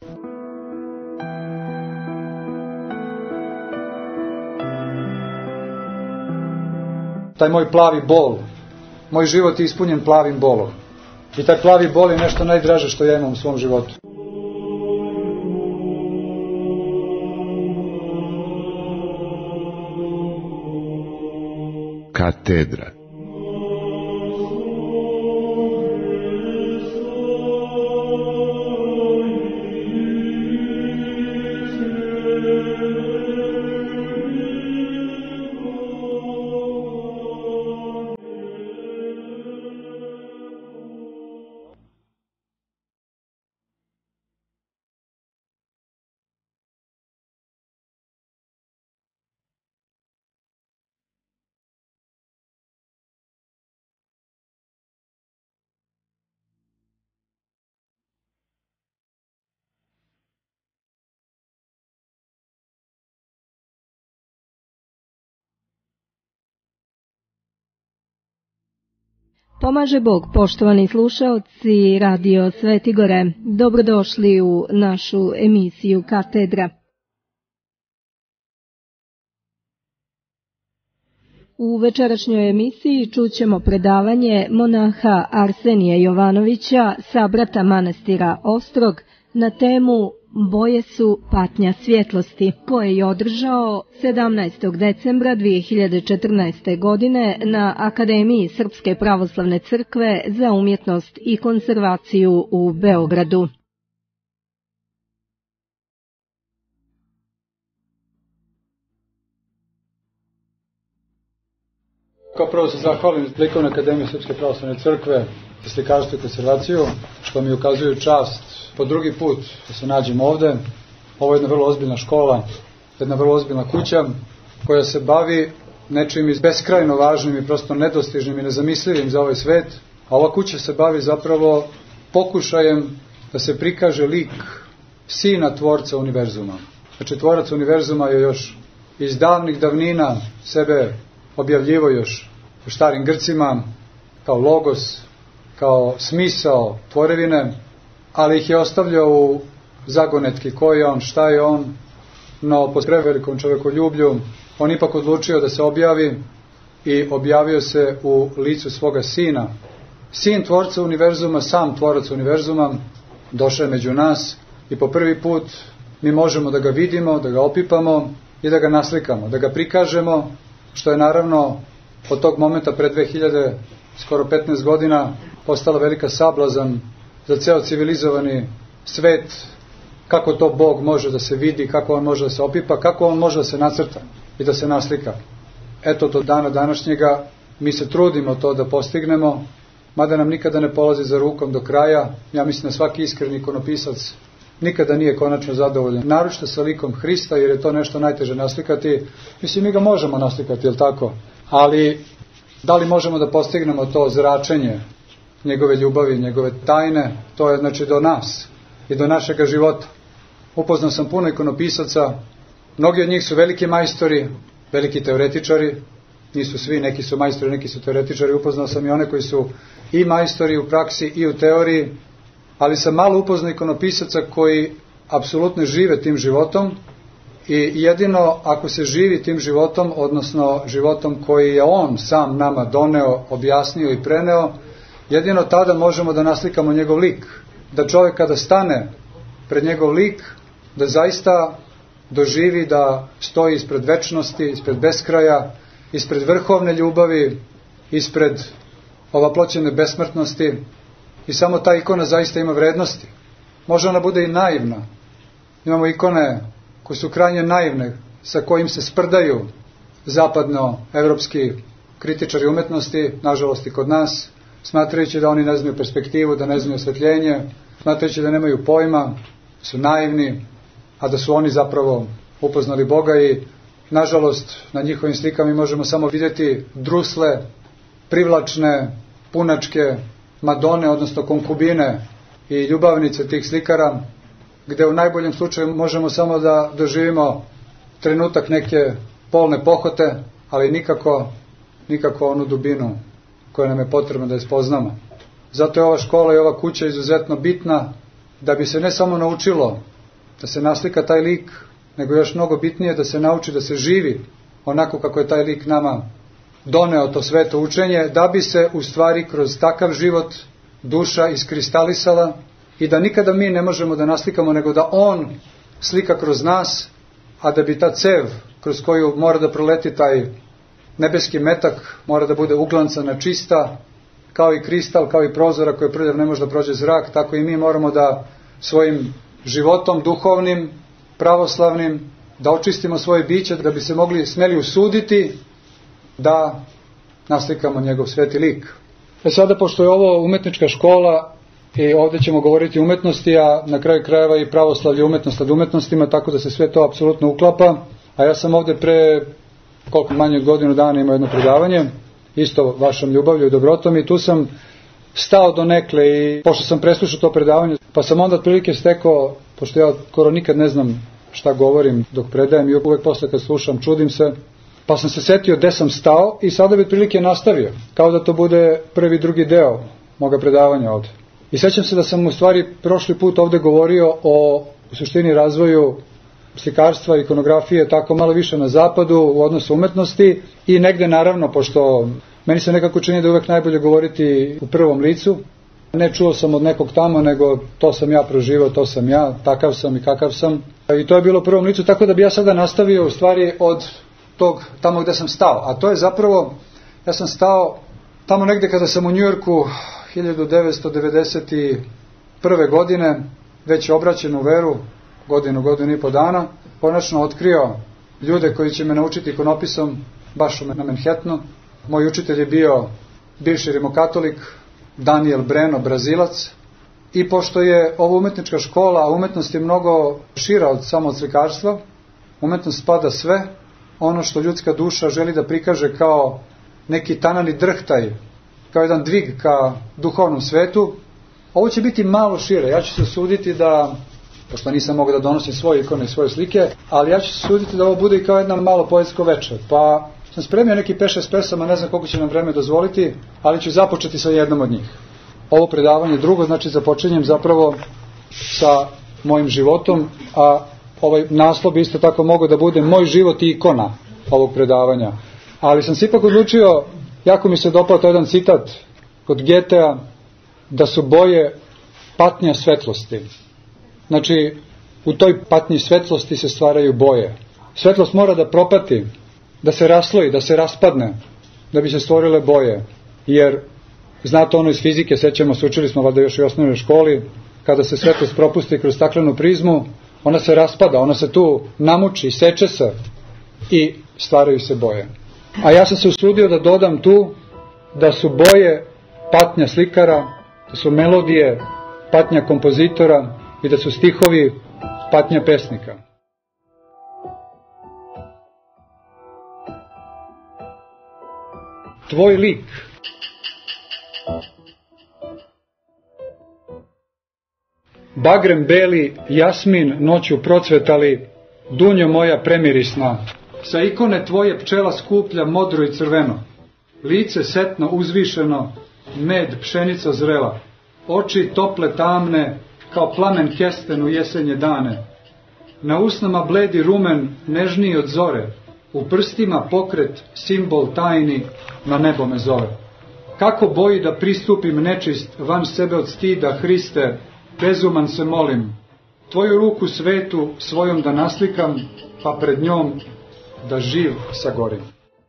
Taj moj plavi bol, moj život je ispunjen plavim bolom. I taj plavi bol je nešto najdraže što ja imam u svom životu. Katedra. Pomaže Bog, poštovani slušaoci Radio Svetigore, dobrodošli u našu emisiju Katedra. U večerašnjoj emisiji čućemo predavanje monaha Arsenija Jovanovića, sabrata manastira Ostrog, na temu Boje su patnja svjetlosti, koje je održao 17. decembra 2014. godine na Akademiji Srpske pravoslavne crkve za umjetnost i konzervaciju u Beogradu. Kao prvo se zahvalim Likovnoj akademiji Srpske pravoslavne crkve za slikarstvo i konzervaciju, što mi ukazuju čast po drugi put da se nađem ovde. Ovo je jedna vrlo ozbiljna škola, jedna vrlo ozbiljna kuća koja se bavi nečim iz beskrajno važnim i prosto nedostižnim i nezamislivim za ovaj svet, a ova kuća se bavi zapravo pokušajem da se prikaže lik sina tvorca univerzuma. Znači, tvorac univerzuma je još iz davnih davnina sebe objavljivo još u starim Grcima kao logos, kao smisao tvorevine, ali ih je ostavljao u zagonetki ko je on, šta je on, no po prevelikom čovekoljublju on ipak odlučio da se objavi i objavio se u licu svoga sina. Sin tvorca univerzuma, sam tvorac univerzuma, došao je među nas i po prvi put mi možemo da ga vidimo, da ga opipamo i da ga naslikamo, da ga prikažemo, što je naravno od tog momenta pre 2000, skoro 15 godina, postala velika sablazan za ceo civilizovani svet, kako to Bog može da se vidi, kako on može da se opipa, kako on može da se nacrta i da se naslika. Eto, do dana današnjega mi se trudimo to da postignemo, mada nam nikada ne polazi za rukom do kraja. Ja mislim da svaki iskreni ikonopisac nikada nije konačno zadovoljan, naročito sa likom Hrista, jer je to nešto najteže naslikati. Mislim, mi ga možemo naslikati, je li tako? Ali da li možemo da postignemo to zračenje njegove ljubavi, njegove tajne, to je znači do nas i do našega života. Upoznao sam puno ikonopisaca, mnogi od njih su veliki majstori, veliki teoretičari, nisu svi, neki su majstori, neki su teoretičari, upoznao sam i one koji su i majstori u praksi i u teoriji, ali sam malo upoznao ikonopisaca koji apsolutno žive tim životom i jedino ako se živi tim životom, odnosno životom koji je on sam nama doneo, objasnio i preneo, jedino tada možemo da naslikamo njegov lik. Da čovjek kada stane pred njegov lik, da zaista doživi da stoji ispred večnosti, ispred beskraja, ispred vrhovne ljubavi, ispred ovaploćene besmrtnosti, i samo ta ikona zaista ima vrednosti. Može ona bude i naivna. Imamo ikone koje su krajnje naivne, sa kojim se sprdaju zapadno-evropski kritičari umetnosti, nažalost i kod nas, smatrajući da oni ne znaju perspektivu, da ne znaju osvetljenje, smatrajući da nemaju pojma, su naivni, a da su oni zapravo upoznali Boga i, nažalost, na njihovim slikama mi možemo samo vidjeti drusle, privlačne, punačke, madone, odnosno konkubine i ljubavnice tih slikara, gde u najboljem slučaju možemo samo da doživimo trenutak neke polne pohote, ali nikako onu dubinu koja nam je potrebna da je spoznamo. Zato je ova škola i ova kuća izuzetno bitna da bi se ne samo naučilo da se naslika taj lik, nego još mnogo bitnije da se nauči da se živi onako kako je taj lik nama doneo to sveto učenje, da bi se u stvari kroz takav život duša iskristalisala i da nikada mi ne možemo da naslikamo, nego da on slika kroz nas, a da bi ta cev kroz koju mora da proleti taj nebeski metak mora da bude uglancana, čista, kao i kristal, kao i prozora koji prljav ne može da prođe zrak, tako i mi moramo da svojim životom duhovnim, pravoslavnim, da očistimo svoje biće, da bi se mogli smeli usuditi da naslikamo njegov sveti lik. Sada, pošto je ovo umetnička škola i ovdje ćemo govoriti o umetnosti, a na kraju krajeva i pravoslavlje umetnost nad umetnostima, tako da se sve to apsolutno uklapa, a ja sam ovdje pre manje od godinu dana imao jedno predavanje, isto vašom ljubavlju i dobrotom, i tu sam stao donekle i pošto sam preslušao to predavanje, pa sam onda otprilike stekao, pošto ja skoro nikad ne znam šta govorim dok predajem i uvek posle kad slušam čudim se, pa sam se setio gde sam stao i sada bi otprilike nastavio, kao da to bude prvi drugi deo moga predavanja ovde. I sećam se da sam u stvari prošli put ovde govorio o u suštini razvoju slikarstva, ikonografije, tako malo više na zapadu u odnosu umetnosti i negde naravno, pošto meni se nekako čini da je uvek najbolje govoriti u prvom licu, ne čuo sam od nekog tamo, nego to sam ja proživao, to sam ja, takav sam i kakav sam. I to je bilo u prvom licu, tako da bi ja sada nastavio u stvari od tog tamo gde sam stao. A to je zapravo, ja sam stao tamo negde kada sam u Njujorku 1991. godine, već obraćen u veru, godinu i po dana, konačno otkrio ljude koji će me naučiti ikonopisom baš na Manhattanu. Moj učitelj je bio bivši rimokatolik Daniel Breno, Brazilac, i pošto je ovo umetnička škola, a umetnost je mnogo šira od samo od slikarstva, umetnost spada sve, ono što ljudska duša želi da prikaže kao neki tanani drhtaj, kao jedan dvig ka duhovnom svetu, ovo će biti malo šire. Ja ću se suditi da, pošto nisam mogao da donosim svoje ikone i svoje slike, ali ja ću se suditi da ovo bude i kao jedna malo poetsko večer. Pa sam spremio neki 5-6 pesama, ne znam koliko će nam vreme dozvoliti, ali ću započeti sa jednom od njih. Ovo predavanje drugo, znači započinjem zapravo sa mojim životom, a ovaj naslov bi isto tako mogao da bude Moj život i ikona ovog predavanja. Ali sam se ipak odlučio, jako mi se dopao to jedan citat kod Getea, da su boje patnja svetlosti. Znači, u toj patnji svetlosti se stvaraju boje. Svetlost mora da propati, da se rasloji, da se raspadne, da bi se stvorile boje. Jer, znate ono iz fizike, sećamo se, učili smo valjda još i u osnovnoj školi, kada se svetlost propusti kroz staklenu prizmu, ona se raspada, ona se tu namuči, seče se i stvaraju se boje. A ja sam se usudio da dodam tu da su boje patnja slikara, da su melodije patnja kompozitora i da su stihovi patnja pesnika. Tvoj lik. Bagrem beli, jasmin noću procvetali, dunjo moja premirisna, sa ikone tvoje pčela skuplja modro i crveno, lice setno uzvišeno, med pšenica zrela, oči tople tamne, kao plamen kesten u jesenje dane, na usnama bledi rumen, nežniji od zore, u prstima pokret, simbol tajni, na nebo me zove. Kako boji da pristupim nečist, van sebe od stida, Hriste, bezuman se molim, tvoju ruku svetu svojom da naslikam, pa pred njom da živ sagorim.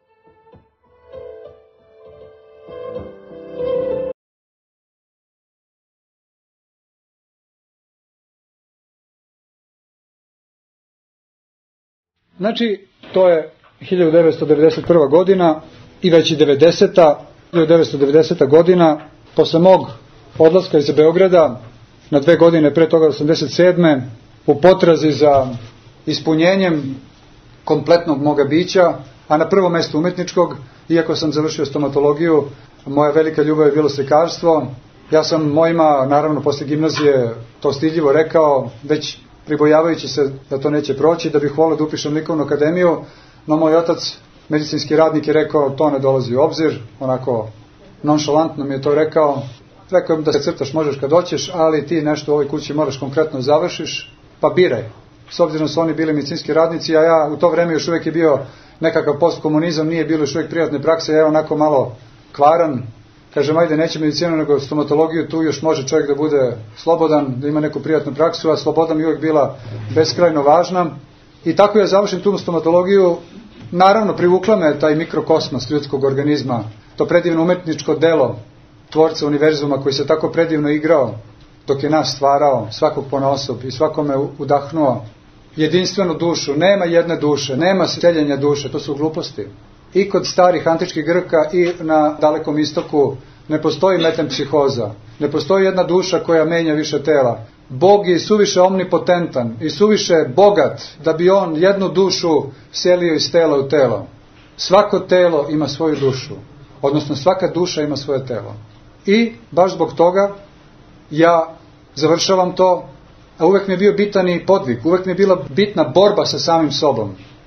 Znači, to je 1991. godina i već i 1990. godina, posle mog odlaska iz Beograda, na 2 godine pre toga 87. u potrazi za ispunjenjem kompletnog moga bića, a na prvom mestu umetničkog, iako sam završio stomatologiju, moja velika ljubav je bilo slikarstvo. Ja sam mojima, naravno posle gimnazije, to stidljivo rekao, već pribojavajući se da to neće proći, da bih voleo da upišem likovnu akademiju, no moj otac, medicinski radnik, je rekao to ne dolazi u obzir, onako nonšalantno mi je to rekao, rekao im da se crtaš možeš kad hoćeš, ali ti nešto u ovoj kući moraš konkretno završiš, pa biraj. S obzirom su oni bili medicinski radnici, a ja u to vreme još uvijek je bio nekakav postkomunizam, nije bilo još uvijek privatne prakse, ja onako malo kvaran. Kažem, ajde, neće medicinu nego stomatologiju, tu još može čovjek da bude slobodan, da ima neku privatnu praksu, a sloboda mi uvijek bila beskrajno važna. I tako ja završim tu stomatologiju. Naravno, privukla me taj mikrokosmos ljudskog organizma, to predivno umetničko delo tvorca univerzuma koji se tako predivno igrao dok je nas stvarao, svakog ponaosob i svakome udahnuo jedinstvenu dušu. Nema jedne duše, nema seljenja duše, to su gluposti. I kod starih antičkih Grka i na Dalekom istoku ne postoji metempsihoza, ne postoji jedna duša koja menja više tela. Bog je suviše omnipotentan i suviše bogat da bi on jednu dušu selio iz tela u telo. Svako telo ima svoju dušu, odnosno svaka duša ima svoje telo. I baš zbog toga ja završavam to, a uvek mi je bio bitan i podvig, uvek mi je bila bitna borba sa samim sobom.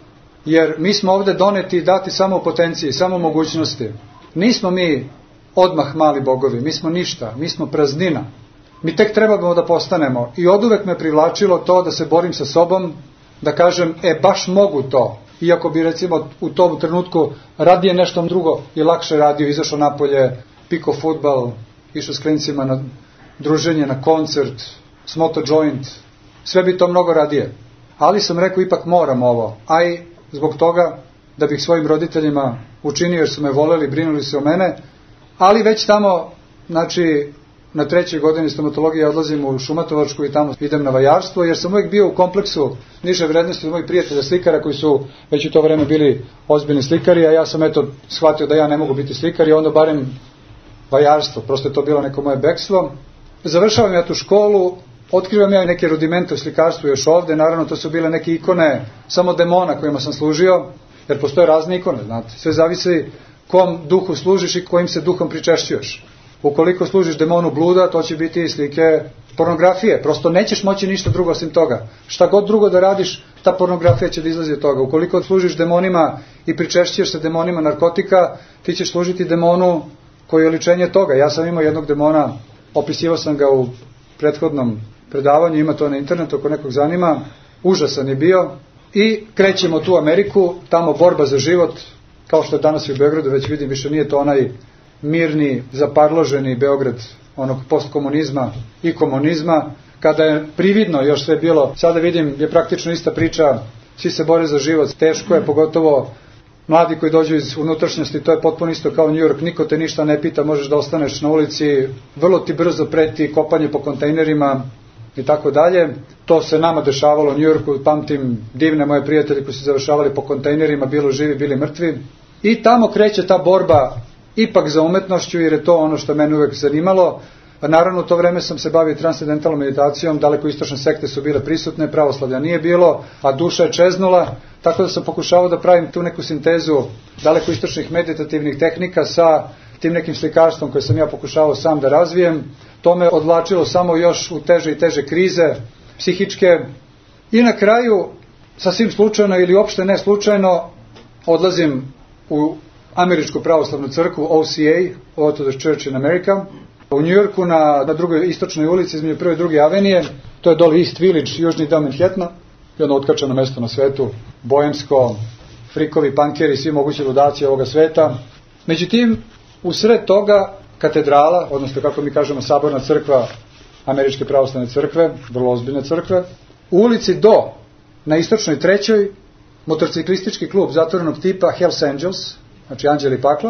Jer mi smo ovde doneti i dati samo u potenciji, samo u mogućnosti. Nismo mi odmah mali bogovi, mi smo ništa, mi smo praznina. Mi tek trebamo da postanemo. I oduvek me privlačilo to da se borim sa sobom, da kažem, baš mogu to. Iako bi recimo u tom trenutku radije nešto drugo i lakše radio, izašao napolje, piko fudbal, išao s klincima na druženje, na koncert, smoto joint, sve bi to mnogo radije. Ali sam rekao, ipak moram ovo, a i zbog toga da bih svojim roditeljima učinio, jer su me voleli, brinuli se o mene, ali već tamo, znači, na 3. godini stomatologije odlazim u Šumatovačku i tamo idem na vajarstvo, jer sam uvijek bio u kompleksu niže vrednosti od mojih prijatelja slikara koji su već u to vreme bili ozbiljni slikari, a ja sam shvatio da ja ne mogu biti slikar i onda barem vajarstvo, prosto je to bilo neko moje bekstvo. Završavam ja tu školu, otkrivam ja neke rudimente u slikarstvu još ovde, naravno to su bile neke ikone samo demona kojima sam služio, jer postoje razne ikone, znate, sve zavisi kom duhu služiš i kojim se duhom pričešćuješ. Ukoliko služiš demonu bluda, to će biti slike pornografije, prosto nećeš moći ništa drugo osim toga. Šta god drugo da radiš, ta pornografija će da izlazi od toga. Ukoliko služiš demonima i pričešćuješ se demonima narkotika, ti ćeš služiti demonu koji je oličenje toga. Ja sam imao jednog demona, opisivao sam ga u prethodnom predavanju, ima to na internetu ako nekog zanima, užasan je bio i krećemo tu u Ameriku, tamo borba za život, kao što je danas i u Beogradu, već vidim, više nije to onaj mirni, zaparloženi Beograd onog postkomunizma i komunizma, kada je prividno još sve bilo, sada vidim je praktično ista priča, svi se bore za život, teško je, pogotovo mladi koji dođu iz unutrašnjosti, to je potpuno isto kao New York, niko te ništa ne pita, možeš da ostaneš na ulici, vrlo ti brzo preti kopanje po kontejnerima i tako dalje. To se nama dešavalo u New Yorku, pamtim divne moje prijatelji koji su završavali po kontejnerima, bilo živi, bili mrtvi. I tamo kreće ta borba ipak za umetnošću, jer je to ono što mene uvek zanimalo. Naravno, u to vreme sam se bavio transcendentalnom meditacijom, daleko istočne sekte su bile prisutne, pravoslavlja nije bilo, a duša je čeznula, tako da sam pokušavao da pravim tu neku sintezu daleko istočnih meditativnih tehnika sa tim nekim slikarstvom koje sam ja pokušavao sam da razvijem. To me odvlačilo samo još u teže i teže krize, psihičke. I na kraju, sasvim slučajno ili uopšte ne slučajno, odlazim u Američku pravoslavnu crkvu, OCA, Orthodox Church in America, u New Yorku na drugoj istočnoj ulici između 1. i 2. avenije, to je dole East Village, južni deo Manhattana, jedno otkačeno mesto na svetu, bojemsko, frikovi, pankeri, svi mogući ludaci ovoga sveta. Međutim, u sred toga katedrala, odnosno kako mi kažemo saborna crkva Američke pravoslavne crkve, vrlo ozbiljne crkve, u ulici do, na istočnoj 3. motorciklistički klub zatvorenog tipa Hells Angels, znači Anđeli pakla,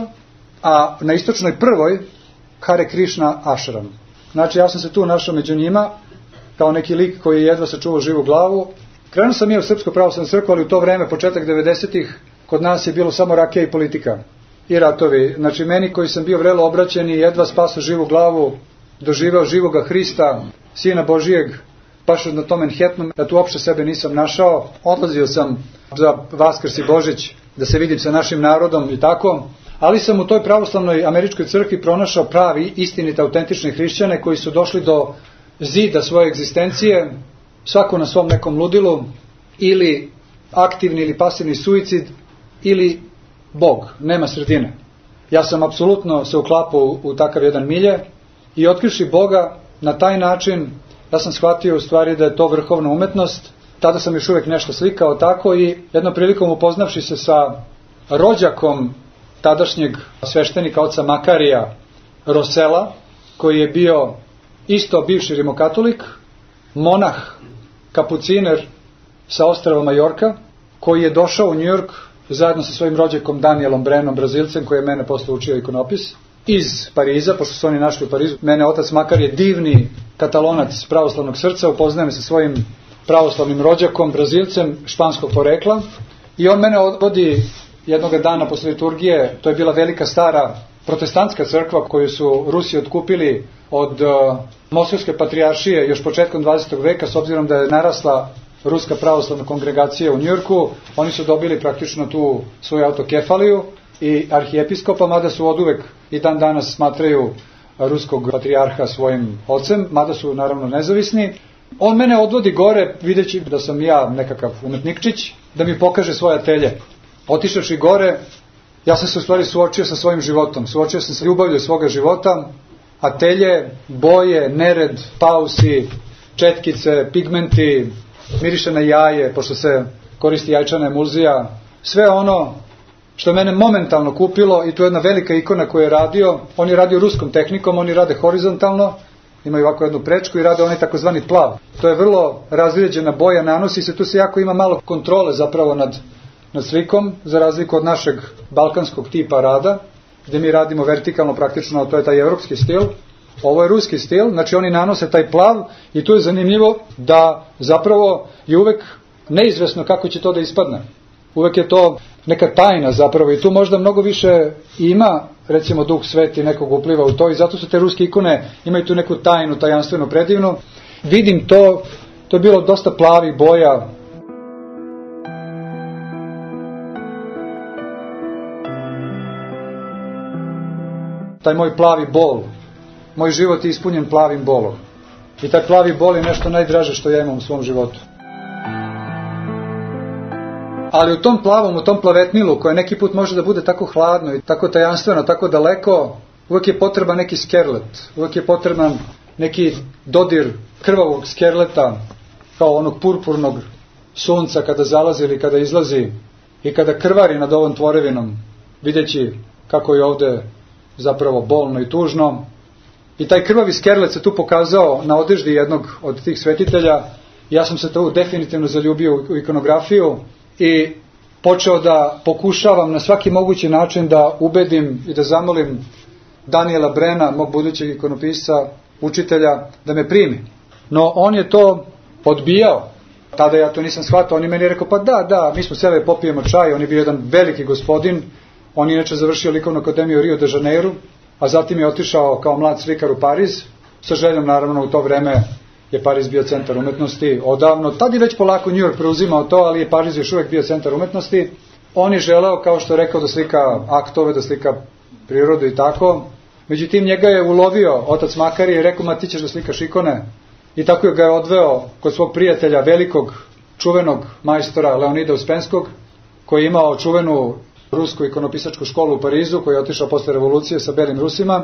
a na istočnoj 1. Hare Krishna Ashram. Znači ja sam se tu našao među njima, kao neki lik koji je jedva sačuvao živu glavu. Krenuo sam ja u Srpsku pravoslavnu crkvu, ali u to vreme, početak 90-ih, kod nas je bilo samo rakija i politika i ratovi. Znači meni koji sam bio vrelo obraćen i jedva spasao živu glavu, doživeo živoga Hrista, Sina Božijeg, baš na tom Manhattanu, da tu uopšte sebe nisam našao. Odlazio sam za Vaskrs i Božić da se vidim sa našim narodom i tako, ali sam u toj pravoslavnoj američkoj crkvi pronašao pravi, istinite, autentične hrišćane koji su došli do zida svoje egzistencije, svako na svom nekom ludilu, ili aktivni ili pasivni suicid, ili Bog, nema sredine. Ja sam apsolutno se uklapao u takav jedan milje i otkrivši Boga na taj način, ja sam shvatio u stvari da je to vrhovna umetnost. Tada sam još uvek nešto slikao tako i jednom prilikom upoznavši se sa rođakom tadašnjeg sveštenika oca Makarija Rosela, koji je bio isto bivši rimokatolik, monah, kapuciner sa ostrava Majorka, koji je došao u Njujork zajedno sa svojim rođakom Danielom Brenom, Brazilcem, koji je mene posle učio ikonopis, iz Pariza, pošto su oni našli u Parizu. Mene otac Makar je divni katalonac pravoslavnog srca, upoznajem sa svojim pravoslavnim rođakom, Brazilcem, španskog porekla, i on mene odvodi jednog dana posle liturgije. To je bila velika stara protestantska crkva koju su Rusi otkupili od Moskovske patrijaršije još početkom 20. veka, s obzirom da je narasla ruska pravoslavna kongregacija u Njujorku. Oni su dobili praktično tu svoju autokefaliju i arhijepiskopa, mada su oduvek i dan danas smatraju ruskog patrijarha svojim ocem, mada su naravno nezavisni. On mene odvodi gore, videći da sam ja nekakav umetnikčić, da mi pokaže svoje atelje. Otišavši gore, ja sam se u stvari suočio sa svojim životom, suočio sam sa ljubavlju svoga života, atelje, boje, nered, pausi, četkice, pigmenti, miriše na jaje, pošto se koristi jajčana emulzija, sve ono što je mene momentalno kupilo. I tu je jedna velika ikona koju je radio. On je radio ruskom tehnikom, oni rade horizontalno, imaju ovako jednu prečku i rade onaj takozvani plav. To je vrlo razređena boja, nanosi se, tu se jako ima malo kontrole zapravo nad slikom, za razliku od našeg balkanskog tipa rada, gde mi radimo vertikalno praktično, to je taj evropski stil. Ovo je ruski stil, znači oni nanose taj plav i tu je zanimljivo da zapravo je uvek neizvesno kako će to da ispadne. Uvek je to neka tajna zapravo i tu možda mnogo više ima, recimo Duh Sveti nekog upliva u to, i zato su te ruske ikone, imaju tu neku tajnu, tajanstvenu, predivnu. Vidim to je bilo dosta plavih boja. Taj moj plavi bol, moj život je ispunjen plavim bolom. I taj plavi bol je nešto najdraže što ja imam u svom životu. Ali u tom plavom, u tom plavetnilu, koje neki put može da bude tako hladno i tako tajanstveno, tako daleko, uvek je potreban neki skerlet, uvek je potreban neki dodir krvavog skerleta, kao onog purpurnog sunca kada zalazi ili kada izlazi i kada krvari nad ovom tvorevinom, videći kako je ovde zapravo bolno i tužno. I taj krvavi skerlet se tu pokazao na odeždi jednog od tih svetitelja. Ja sam se tu definitivno zaljubio u ikonografiju i počeo da pokušavam na svaki mogući način da ubedim i da zamolim Daniela Brena, mog budućeg ikonopisca, učitelja, da me primi. No on je to odbijao. Tada ja to nisam shvatao. On je meni rekao, pa da, mi smo sebe popijemo čaj. On je bio jedan veliki gospodin. On je inače završio likovnu akademiju u Rio de Janeiro, a zatim je otišao kao mlad slikar u Pariz, sa željom naravno u to vreme je Pariz bio centar umetnosti odavno. Tad je već polako New York preuzimao to, ali je Pariz još uvek bio centar umetnosti. On je želeo, kao što je rekao, da slika aktove, da slika prirodu i tako. Međutim, njega je ulovio otac Makarije i rekao, ma ti ćeš da slikaš ikone. I tako ga je odveo kod svog prijatelja, velikog, čuvenog majstora Leonida Uspenskog, koji je imao čuvenu rusku ikonopisačku školu u Parizu, koji je otišao posle revolucije sa belim Rusima.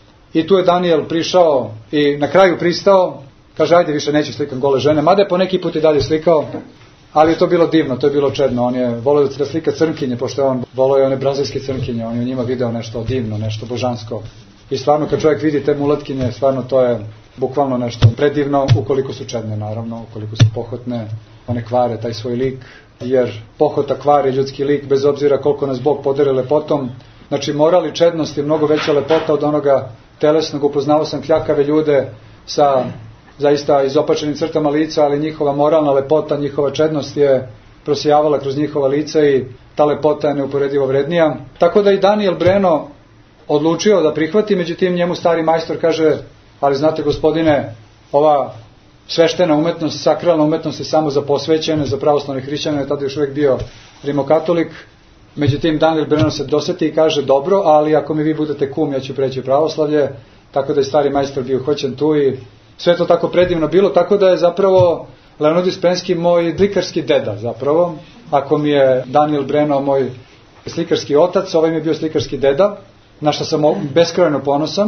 I tu je Daniel prišao i na kraju pristao. Kaže, ajde, više neću slikam gole žene, mada je po neki put i dalje slikao, ali je to bilo divno, to je bilo čedno. On je voleo da slika crnkinje, pošto je on voleo je one brazilske crnkinje, on je u njima video nešto divno, nešto božansko. I stvarno, kad čovjek vidi te mulatkinje, stvarno to je bukvalno nešto predivno, ukoliko su čedne, naravno, ukoliko su pohotne, one kvare taj svoj lik, jer pohota kvari ljudski lik, bez obzira koliko nas Bog podere lepotom. Znači, moral i čednost je mnogo veća lepota od onoga telesnog. Upoznao sam kljakave ljude sa zaista izopačenim crtama lica, ali njihova moralna lepota, njihova čednost je prosijavala kroz njihova lica i ta lepota je neuporedivo vrednija. Tako da i Daniel Breno odlučio da prihvati, međutim njemu stari majstor kaže, ali znate gospodine, ova sveštena umetnost, sakralna umetnost je samo za posvećene, za pravoslavne hrišćane, tada još uvijek bio rimokatolik. Međutim, Daniel Breno se doseti i kaže, dobro, ali ako mi vi budete kum, ja ću preći u pravoslavlje. Tako da je stari majstor bio hoćen tu i sve to tako predivno bilo, tako da je zapravo Leonid Uspenski moj slikarski deda zapravo. Ako mi je Daniel Breno moj slikarski otac, ovaj mi je bio slikarski deda, na što sam beskrajno ponosan.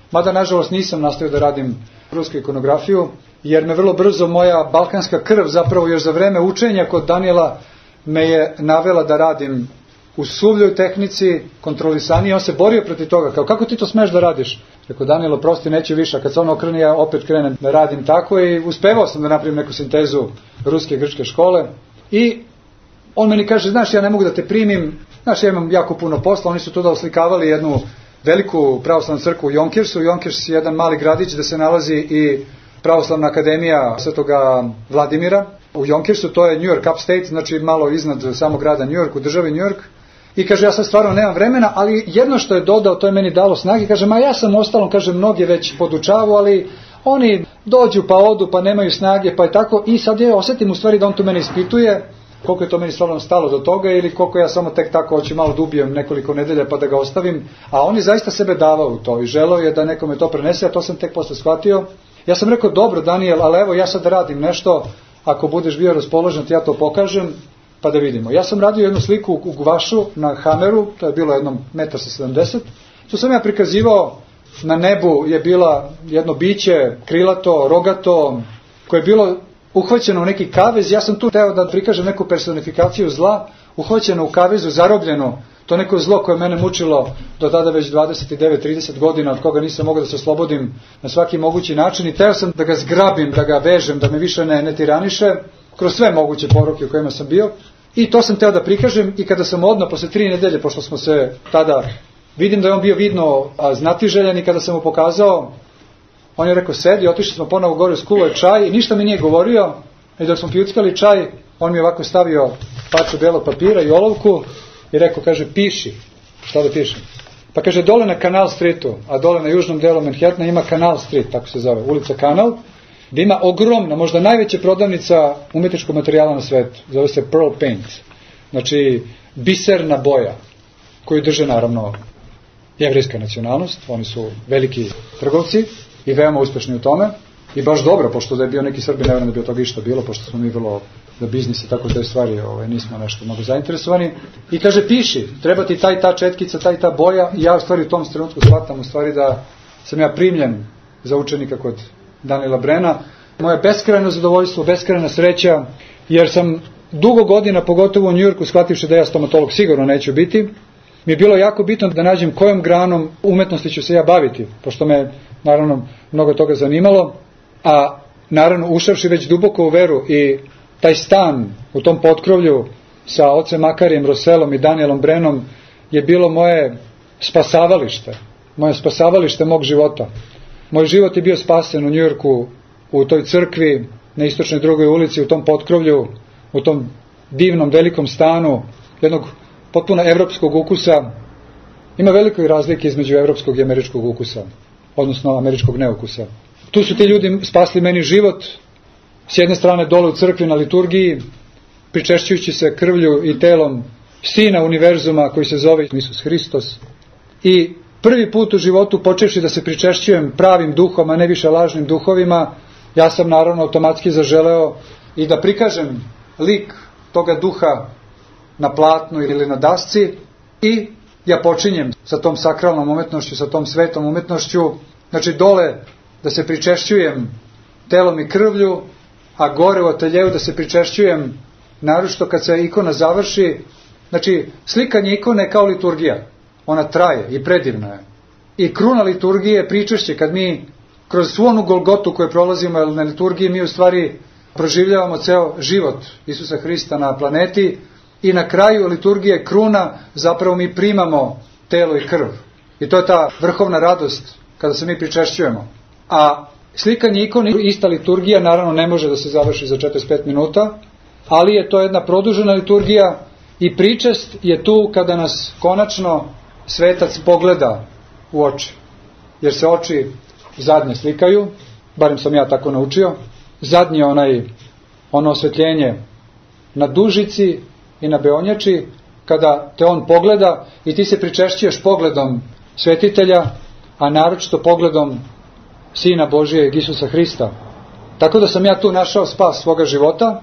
mada nažalost nisam nastavio da radim rusku ikonografiju, jer me vrlo brzo moja balkanska krv, zapravo još za vreme učenja kod Danijela, me je navela da radim u suvljoj tehnici, kontrolisaniji. On se borio protiv toga, kao kako ti to smeš da radiš? Rekao, Danijelo, prosti, neću više, kad se on okrene, ja opet krenem da radim tako i uspevao sam da napravim neku sintezu ruske i grčke škole. I on meni kaže, znaš, ja ne mogu da te primim, znaš, ja imam jako puno posla. Oni su tu da oslikavali jednu veliku pravoslavnu crkvu u Jonkirsu. Jonkirs je jedan mali gradić gde se nalazi i pravoslavna akademija Svetoga Vladimira. U Jonkirsu, to je New York upstate, znači malo iznad samog grada New York, u državi New York. I kaže, ja sad stvarno nemam vremena, ali jedno što je dodao, to je meni dalo snage. Kaže, ma ja sam ostalom, kaže, mnogi već podučavu, ali oni dođu pa odu, pa nemaju snage, pa je tako. I sad je osetim u stvari da on tu mene ispituje, koliko je to meni stvarno stalo do toga ili koliko ja samo tek tako hoću malo dubijem nekoliko nedelja pa da ga ostavim. A on je zaista sebe davao u to i želeo je da nekome to prenese, a to sam tek posle shvatio. Ja sam rekao, dobro Danijel, ali evo ja sad radim nešto, ako budeš bio raspoložen, ja to pokažem, pa da vidimo. Ja sam radio jednu sliku u guvašu na Hameru, to je bilo jednom 1,70 m. Tu sam ja prikazivao, na nebu je bila jedno biće, krilato, rogato, koje je bilo uhvaćeno u neki kavez. Ja sam tu teo da prikažem neku personifikaciju zla, uhvaćeno u kavezu, zarobljeno. To neko zlo koje mene mučilo do tada već 29-30 godina, od koga nisam mogao da se oslobodim na svaki mogući način. I teo sam da ga zgrabim, da ga vežem, da me više ne tiraniše, kroz sve moguće poroke u kojima sam bio. I to sam teo da prikažem i kada sam odmah, posle 3 nedelje, pošto smo se tada, vidim da je on bio vidno znatiželjan i kada sam mu pokazao, on je rekao, sedi, otišli smo ponovo gore, skuvao je čaj i ništa mi nije govorio. I dok smo pijuckali čaj, on mi je ovako stavio paču belog papira i olovku i rekao, kaže, piši. Šta da pišem? Pa kaže, dole na Canal Streetu, a dole na južnom delu Manhattana ima Canal Street, tako se zove, ulica Kanal, gde ima ogromna, možda najveća prodavnica umetničkog materijala na svetu. Zove se Pearl Paint. Znači, biserna boja, koju drže naravno jevrejska nacionalnost. Oni su veliki trgovci i veoma uspešni u tome. I baš dobro, pošto da je bio neki Srbin, ne vjerujem da bi od toga išta bilo, pošto smo mi vrlo za biznis i tako te stvari nismo nešto mnogo zainteresovani. I kaže, piši, treba ti ta četkica, ta boja. I ja u stvari u tom trenutku shvatam u stvari da sam ja primljen za učenika kod Danijela Brena. Moje beskrajno zadovoljstvo, beskrajna sreća, jer sam dugo godina, pogotovo u Njujorku, shvativši da ja stomatolog sigurno neću biti, mi je bilo jako bitno da nađem kojom granom umetnosti ću se ja baviti, pošto me, naravno, mnogo toga zanimalo, a naravno, ušavši već duboko u veru i taj stan u tom potkrovlju sa ocem Makarijem Roselom i Danijelom Brenom je bilo moje spasavalište mog života. Moj život je bio spasen u Njujorku, u toj crkvi, na istočnoj drugoj ulici, u tom potkrovlju, u tom divnom, velikom stanu, jednog potpuno evropskog ukusa. Ima velikoj razlike između evropskog i američkog ukusa, odnosno američkog neukusa. Tu su ti ljudi spasli meni život, s jedne strane dole u crkvi na liturgiji, pričešćujući se krvlju i telom Sina univerzuma koji se zove Isus Hristos. I prvi put u životu, počevši da se pričešćujem pravim duhom, a ne više lažnim duhovima, ja sam naravno automatski zaželeo i da prikažem lik toga duha na platnu ili na dasci i ja počinjem sa tom sakralnom umetnošću, sa tom svetom umetnošću, znači dole da se pričešćujem telom i krvlju, a gore u ateljevu da se pričešćujem naročito kad se ikona završi. Znači, slikanje ikone je kao liturgija. Ona traje i predivna je. I kruna liturgije je pričešće, kad mi kroz svu onu Golgotu koju prolazimo na liturgiji, mi u stvari proživljavamo ceo život Isusa Hrista na planeti i na kraju liturgije kruna zapravo mi primamo telo i krv. I to je ta vrhovna radost kada se mi pričešćujemo. A slikanje ikone, ista liturgija, naravno ne može da se završi za 45 minuta, ali je to jedna produžena liturgija i pričest je tu kada nas konačno svetac pogleda u oči. Jer se oči zadnje slikaju, barem sam ja tako naučio, zadnje ono osvetljenje na dužici i na beonjači, kada te on pogleda i ti se pričešćuješ pogledom svetitelja, a naročito pogledom Sina Božijeg Isusa Hrista. Tako da sam ja tu našao spas svoga života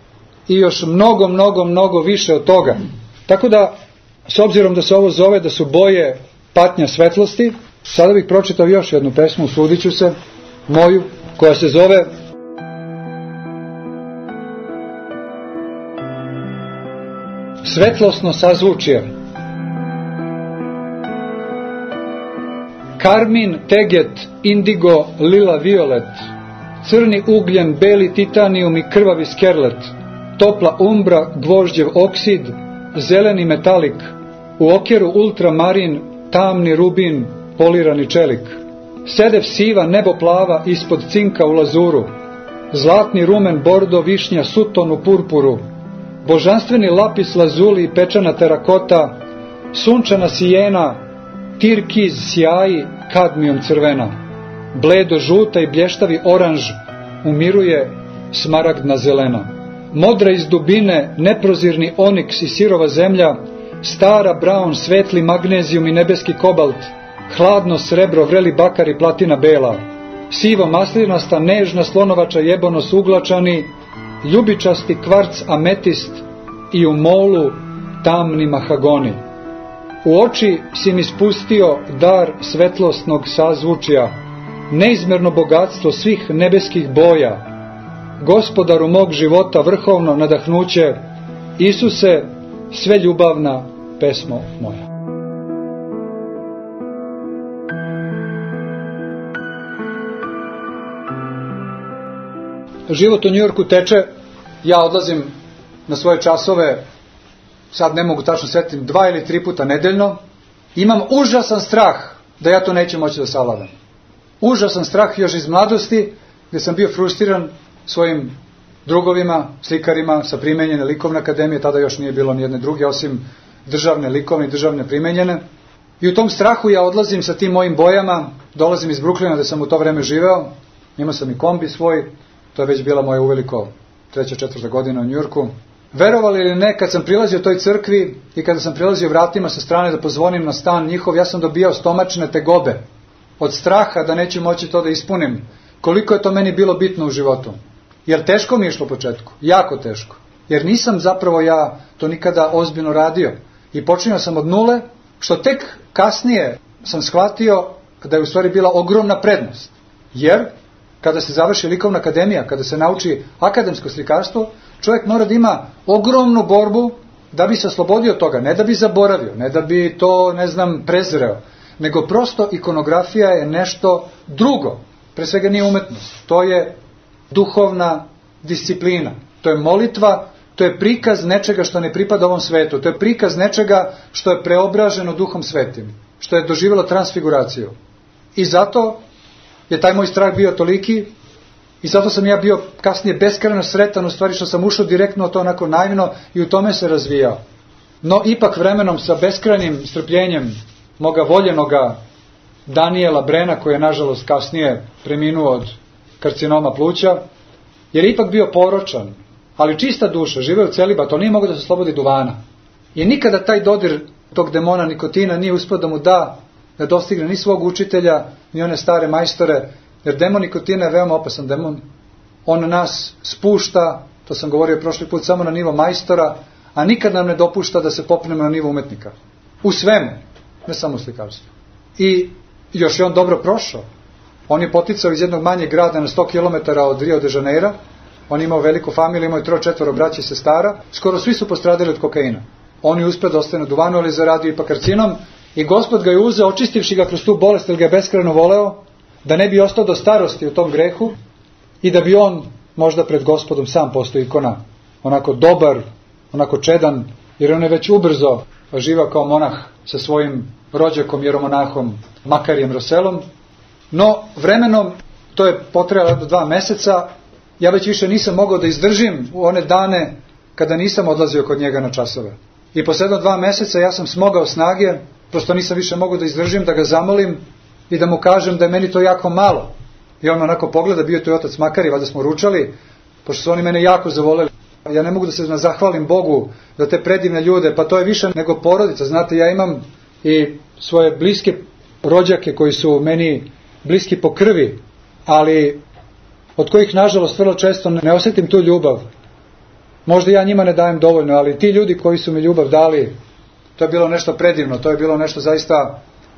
i još mnogo više od toga. Tako da, s obzirom da se ovo zove da su boje patnja svetlosti, Sada bih pročitao još jednu pesmu, usudit ću se, moju, koja se zove Svetlosno sazvučje. Karmin, teget, indigo, lila, violet, crni ugljen, beli titanijum i krvavi skerlet, topla umbra, gvožđev oksid, zeleni metalik, u okjeru ultramarin, tamni rubin, polirani čelik, sedev siva, nebo plava, ispod cinka u lazuru, zlatni rumen, bordo, višnja, suton u purpuru, božanstveni lapis lazuli i pečana terakota, sunčana sijena, tirkiz sjaji, kadmijom crvena, bledo žuta i blještavi oranž, umiruje smaragdna zelena, modra iz dubine, neprozirni oniks i sirova zemlja, stara braun, svetli magnezijum i nebeski kobalt, hladno srebro, vreli bakar i platina bela, sivo maslinasta, nežna slonovača jebonos uglačani, ljubičasti kvarc ametist i u molu tamni mahagoni. U oči si mi spustio dar svetlosnog sazvučja, neizmerno bogatstvo svih nebeskih boja, gospodaru mog života vrhovno nadahnuće, Isuse, sve ljubavna pesmo moja. Život u Njujorku teče, ja odlazim na svoje časove, sad ne mogu tačno setiti, 2 ili 3 puta nedeljno. Imam užasan strah da ja to neću moći da savladam. Užasan strah još iz mladosti, gdje sam bio frustriran svojim drugovima, slikarima sa primenjene likovne akademije, tada još nije bilo nijedne druge, osim državne likovne i državne primenjene. I u tom strahu ja odlazim sa tim mojim bojama, dolazim iz Brooklyna gdje sam u to vreme živeo, imao sam i kombi svoj, to je već bila moja uveliko 3. 4. godina u Njujorku. Verovali ili ne, kad sam prilazio toj crkvi i kada sam prilazio vratima sa strane da pozvonim na stan njihov, ja sam dobijao stomačne tegobe od straha da neću moći to da ispunim. Koliko je to meni bilo bitno u životu. Jer teško mi je išlo u početku, jako teško. Jer nisam zapravo ja to nikada ozbiljno radio. I počinio sam od nule, što tek kasnije sam shvatio da je u stvari bila ogromna prednost. Jer kada se završi likovna akademija, kada se nauči akademsko slikarstvo, čovjek mora da ima ogromnu borbu da bi se oslobodio toga, ne da bi zaboravio, ne da bi to, prezreo, nego prosto ikonografija je nešto drugo. Pre svega nije umetnost, to je duhovna disciplina, to je molitva, to je prikaz nečega što ne pripada ovom svetu, to je prikaz nečega što je preobraženo Duhom Svetim, što je doživjelo transfiguraciju. I zato je taj moj strah bio toliki i zato sam ja bio kasnije beskrajno sretan, u stvari što sam ušao direktno u to onako naivno i u tome se razvijao. No ipak vremenom sa beskrajnim strpljenjem moga voljenoga Daniela Brena, koji je nažalost kasnije preminuo od karcinoma pluća, jer je ipak bio poročan, ali čista duša, živeo u celibat, on nije mogao da se slobodi duvana. I nikada taj dodir tog demona nikotina nije uspio da mu da dostigne ni svog učitelja, ni one stare majstore, jer demon nikotina je veoma opasan demon. On nas spušta, to sam govorio prošli put, samo na nivo majstora, a nikad nam ne dopušta da se popnemo na nivo umetnika. U svemu, ne samo u slikarstvu. I još je on dobro prošao. On je poticao iz jednog manjeg grada na 100 km od Rio de Janeiro. On je imao veliku familiju, imao je 3-4 braće i sestara. Skoro svi su postradili od kokaina. On je uspio da ostane na duvanu, ali zaradio ipak karcinom. I Gospod ga je uzeo, očistivši ga kroz tu bolest, jer ga je beskrajno voleo, da ne bi ostao do starosti u tom grehu i da bi on možda pred Gospodom sam postao ikona. Onako dobar, onako čedan, jer on je već ubrzo živao kao monah sa svojim rođakom, jeromonahom Makarijem Roselom. No, vremenom, to je potrajalo do 2 meseca, ja već više nisam mogao da izdržim u one dane kada nisam odlazio kod njega na časove. I posle 2 meseca ja sam smogao snage, prosto nisam više mogao da izdržim, da ga zamolim i da mu kažem da je meni to jako malo. I on onako pogleda, bio je to otac Makari, valjda smo ručali, pošto su oni mene jako zavoleli. Ja ne mogu da se zahvalim Bogu za te predivne ljude, pa to je više nego porodica. Znate, ja imam i svoje bliske rođake koji su meni bliski po krvi, ali od kojih nažalost vrlo često ne osjetim tu ljubav. Možda ja njima ne dajem dovoljno, ali ti ljudi koji su mi ljubav dali, to je bilo nešto predivno, to je bilo nešto zaista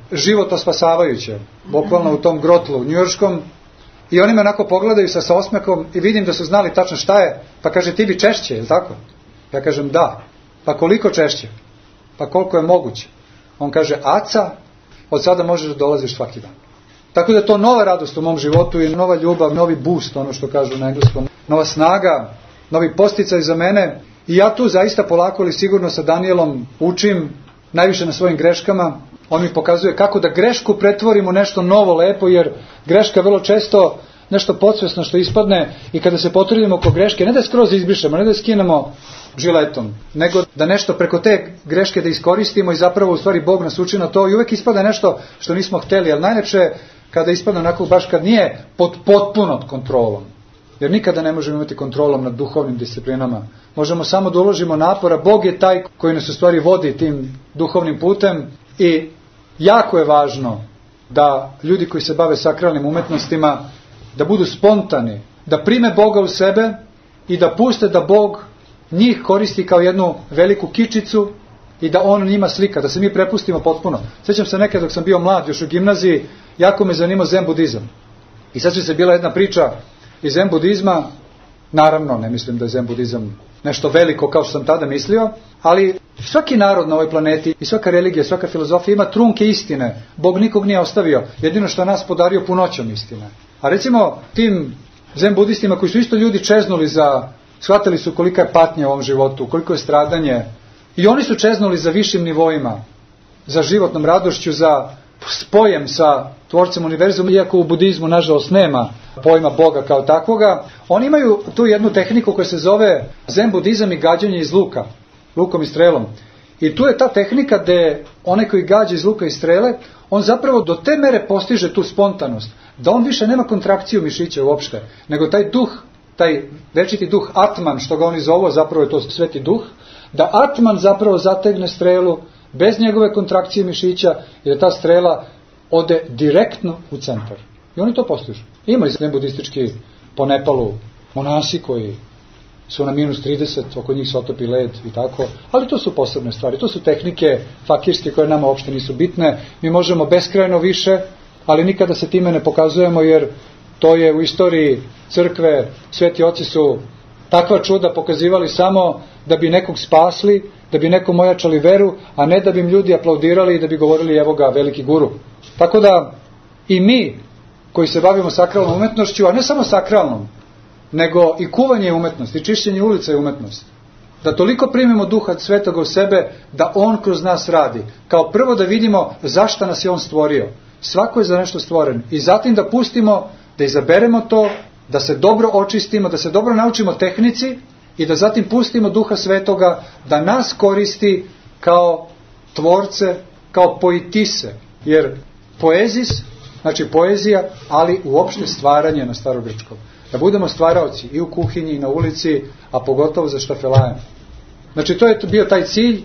životospasavajuće, bukvalno u tom grotlu njujorškom, i oni me onako pogledaju sa osmehom i vidim da su znali tačno šta je, pa kaže, ti bi češće, je li tako? Ja kažem, da. Pa koliko češće? Pa koliko je moguće? On kaže, aca, od sada možeš da dolaziš svaki dan. Tako da je to nova radost u mom životu i nova ljubav, novi boost, ono što kažu na engleskom, nova snaga, novi posticaj za mene. I ja tu zaista polako ili sigurno sa Danielom učim najviše na svojim greškama. On mi pokazuje kako da grešku pretvorimo nešto novo, lepo, jer greška vrlo često nešto podsvesno što ispadne i kada se potrudimo oko greške, ne da skroz izbrišemo, ne da skinemo žiletom, nego da nešto preko te greške da iskoristimo i zapravo u stvari Bog nas uči na to i uvek ispada nešto što nismo hteli, ali najlepše kada ispadne onako baš kad nije pod potpunom kontrolom. Jer nikada ne možemo imati kontrolom nad duhovnim disciplinama. Možemo samo da uložimo napora. Bog je taj koji nas u stvari vodi tim duhovnim putem i jako je važno da ljudi koji se bave sakralnim umetnostima da budu spontani, da prime Boga u sebe i da puste da Bog njih koristi kao jednu veliku kičicu i da on njima slika, da se mi prepustimo potpuno. Sjećam se nekad dok sam bio mlad, još u gimnaziji, jako me zanimao zen budizam. I sad se bila jedna priča iz zen budizma, naravno ne mislim da je zen budizam nešto veliko kao što sam tada mislio, ali svaki narod na ovoj planeti i svaka religija, svaka filozofija ima trunke istine. Bog nikog nije ostavio, jedino što nas podario punoćom istine. A recimo tim zen budistima koji su isto ljudi čeznuli shvatili su kolika je patnja u ovom životu, koliko je stradanje, i oni su čeznuli za višim nivoima, za životnom radošću, za spojem sa tvorcem univerzuma, iako u budizmu nažalost nema pojma Boga kao takvoga. Oni imaju tu jednu tehniku koja se zove zen budizam i gađanje iz luka, lukom i strelom. I tu je ta tehnika gde onaj koji gađa iz luka i strele, on zapravo do te mere postiže tu spontanost, da on više nema kontrakciju mišića uopšte, nego taj duh, taj večiti duh Atman, što ga oni zovu, zapravo je to sveti duh, da Atman zapravo zategne strelu bez njegove kontrakcije mišića i da ta strela ode direktno u centar. I oni to postižu. Ima i zen budistički po Nepalu monasi koji su na -30, oko njih se otopi led i tako, ali to su posebne stvari, to su tehnike fakirske koje nama uopšte nisu bitne. Mi možemo beskrajno više, ali nikada se time ne pokazujemo, jer to je u istoriji crkve, sveti oci su takva čuda pokazivali samo da bi nekog spasli, da bi nekom ojačali veru, a ne da bi im ljudi aplaudirali i da bi govorili evo ga veliki guru. Tako da i mi koji se bavimo sakralnom umetnošću, a ne samo sakralnom, nego i kuvanje je umetnost, i čišćenje ulica je umetnost. Da toliko primimo duha svetoga u sebe, da on kroz nas radi. Kao prvo da vidimo zašto nas je on stvorio. Svako je za nešto stvoren. I zatim da pustimo, da izaberemo to, da se dobro očistimo, da se dobro naučimo tehnici i da zatim pustimo duha svetoga da nas koristi kao tvorce, kao poetise. Jer poezis, znači poezija, ali uopšte stvaranje na starogrčkom. Da budemo stvaraoci i u kuhinji i na ulici, a pogotovo za štafelajem. Znači to je bio taj cilj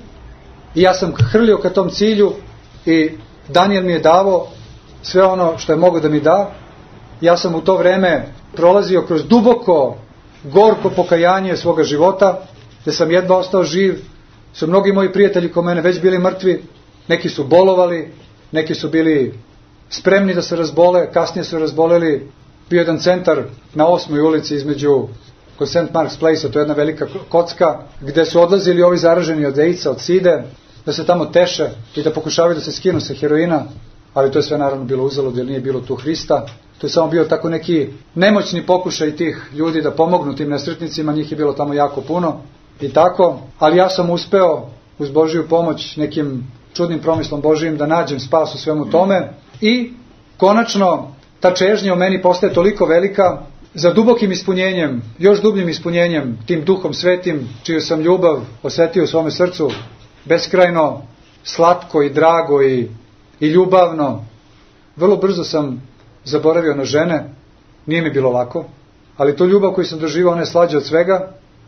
i ja sam hrlio ka tom cilju i Daniel mi je davao sve ono što je mogao da mi da. Ja sam u to vreme prolazio kroz duboko, gorko pokajanje svoga života, gde sam jedva ostao živ. Su mnogi moji prijatelji ko mene već bili mrtvi, neki su bolovali, neki su bili spremni da se razbole, kasnije su razboleli. Bio jedan centar na 8. ulici između kod St. Mark's Place, to je jedna velika kocka, gde su odlazili ovi zaraženi od AIDS-a, od side, da se tamo teše i da pokušavaju da se skinu sa heroina, ali to je sve naravno bilo uzalud, jer nije bilo tu Hrista. To je samo bio tako neki nemoćni pokušaj tih ljudi da pomognu tim nesretnicima, njih je bilo tamo jako puno i tako, ali ja sam uspeo uz Božiju pomoć nekim čudnim promislom Božijim da nađem spas u svemu tome i konačno ta čežnja u meni postaje toliko velika za dubokim ispunjenjem, još dubljim ispunjenjem, tim duhom svetim, čiju sam ljubav osetio u svome srcu, beskrajno slatko i drago i ljubavno. Vrlo brzo sam zaboravio na žene, nije mi bilo lako, ali tu ljubav koju sam doživao, ona je slađa od svega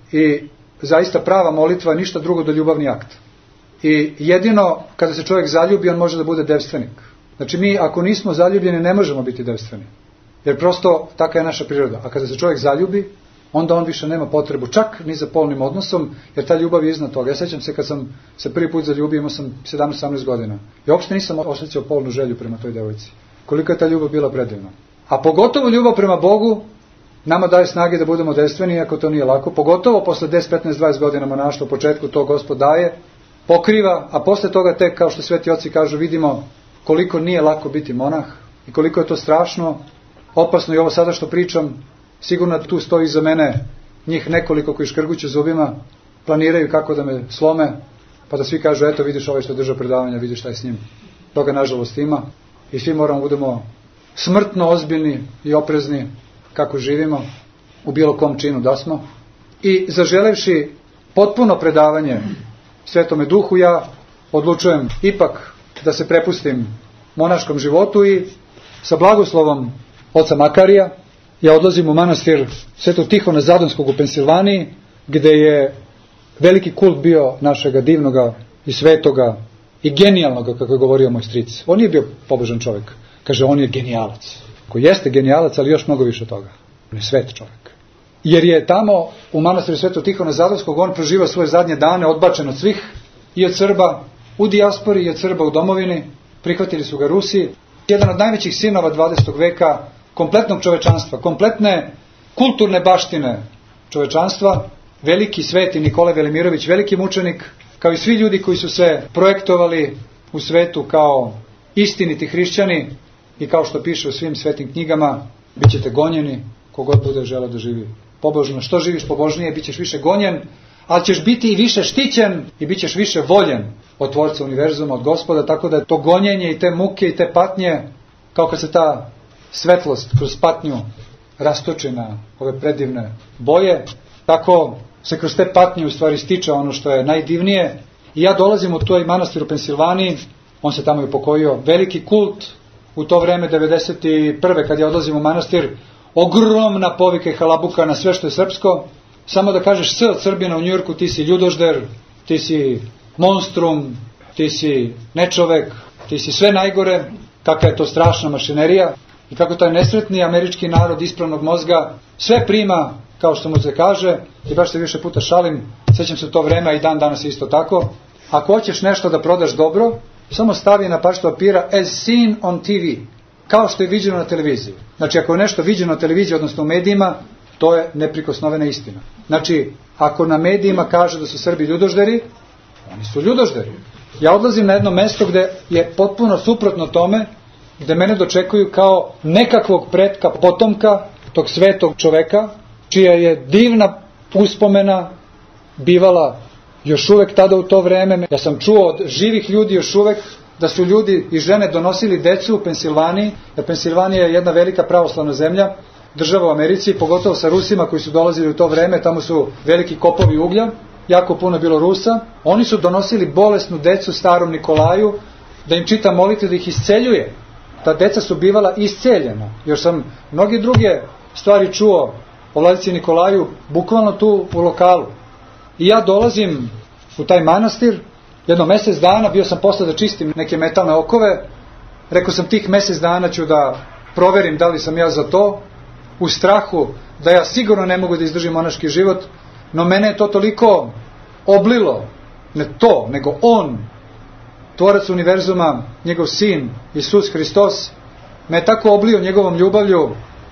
i zaista prava molitva, ništa drugo do ljubavni akt. I jedino kada se čovjek zaljubi, on može da bude devstvenik. Znači mi ako nismo zaljubljeni ne možemo biti devstveni. Jer prosto taka je naša priroda. A kada se čovjek zaljubi, onda on više nema potrebu čak ni za polnim odnosom, jer ta ljubav je iznad toga. Ja sećam se kad sam se prvi put zaljubio, imao sam 17-18 godina. I uopšte nisam osjećao polnu želju prema toj devojci. Koliko je ta ljubav bila predivna. A pogotovo ljubav prema Bogu nama daje snage da budemo destreni, iako to nije lako. Pogotovo posle 10, 15, 20 godina monaštva, u početku to Gospod daje, pokriva, a posle toga tek, kao što sveti oci kažu, vidimo koliko nije lako biti monah i koliko je to strašno, opasno. I ovo sada što pričam, sigurno tu stoji iza mene njih nekoliko koji škrguće zubima, planiraju kako da me slome, pa da svi kažu, eto vidiš ovaj što drža predavanja, vidiš šta je s njim. Toga nažalost ima i svi moramo budemo smrtno ozbiljni i oprezni kako živimo u bilo kom činu da smo. I zaželevši potpuno predavanje Svetome Duhu, ja odlučujem ipak da se prepustim monaškom životu i sa blagoslovom oca Makarija ja odlazim u manastir Svetog Tihona Zadonskog u Pensilvaniji, gde je veliki kult bio našega divnoga i svetoga i genijalnoga, kako je govorio moj stric. On nije bio pobožan čovjek. Kaže, on je genijalac. Koji jeste genijalac, ali još mnogo više toga. On je svet čovjek. Jer je tamo u manastiru Svetog Tihona Zadonskog on proživao svoje zadnje dane, odbačen od svih, i od Srba u dijaspori i od Srba u domovini. Prihvatili su ga Rusi. Jedan od najvećih sinova 20. veka, kompletnog čovečanstva, kompletne kulturne baštine čovečanstva, veliki sveti Nikolaj Velimirović, veliki mučenik, kao i svi ljudi koji su se projektovali u svetu kao istiniti hrišćani i kao što piše u svim svetim knjigama, bit ćete gonjeni, kogod bude želeo da živi pobožno. Što živiš pobožnije, bit ćeš više gonjen, ali ćeš biti i više štićen i bit ćeš više voljen od Tvorca univerzuma, od Gospoda, tako da je to gonjenje i te muke i te patnje, kao kad se ta svetlost kroz patnju rastoči na ove predivne boje, tako se kroz te patnje u stvari stiče ono što je najdivnije. I ja dolazim u toj manastir u Pensilvaniji, on se tamo i upokojio, veliki kult u to vreme 91. kad ja odlazim u manastir, ogromna povika i halabuka na sve što je srpsko. Samo da kažeš S od Srbina u Njujorku, ti si ljudožder, ti si monstrum, ti si nečovek, ti si sve najgore, kakva je to strašna mašinerija i kako taj nesretni američki narod ispravnog mozga sve prima kao što mu se kaže. I baš se više puta šalim, sećam se to vreme, a i dan danas isto tako. Ako hoćeš nešto da prodaš dobro, samo stavi na parčetu papira as seen on TV, kao što je viđeno na televiziji. Znači, ako je nešto viđeno na televiziji, odnosno u medijima, to je neprikosnovena istina. Znači, ako na medijima kaže da su Srbi ljudožderi, oni su ljudožderi. Ja odlazim na jedno mesto gde je potpuno suprotno tome, gde mene dočekuju kao nekakvog pretka, potomka tog svetog čoveka, čija je divna uspomena bivala još uvek tada u to vreme. Ja sam čuo od živih ljudi još uvek da su ljudi i žene donosili decu u Pensilvaniji, jer Pensilvanija je jedna velika pravoslavna zemlja, država u Americi, pogotovo sa Rusima koji su dolazili u to vreme, tamo su veliki kopovi uglja, jako puno bilo Rusa. Oni su donosili bolesnu decu starom Nikolaju da im čita molitve, da ih isceljuje. Ta deca su bivala isceljena. Još sam mnoge druge stvari čuo o vladici Nikolaju, bukvalno tu u lokalu. I ja dolazim u taj manastir, jedno mesec dana, bio sam posle da čistim neke metalne okove, rekao sam tih mesec dana ću da proverim da li sam ja za to, u strahu da ja sigurno ne mogu da izdržim monaški život, no mene je to toliko oblilo, ne to, nego on, Tvorac univerzuma, njegov sin, Isus Hristos, me je tako oblio njegovom ljubavlju,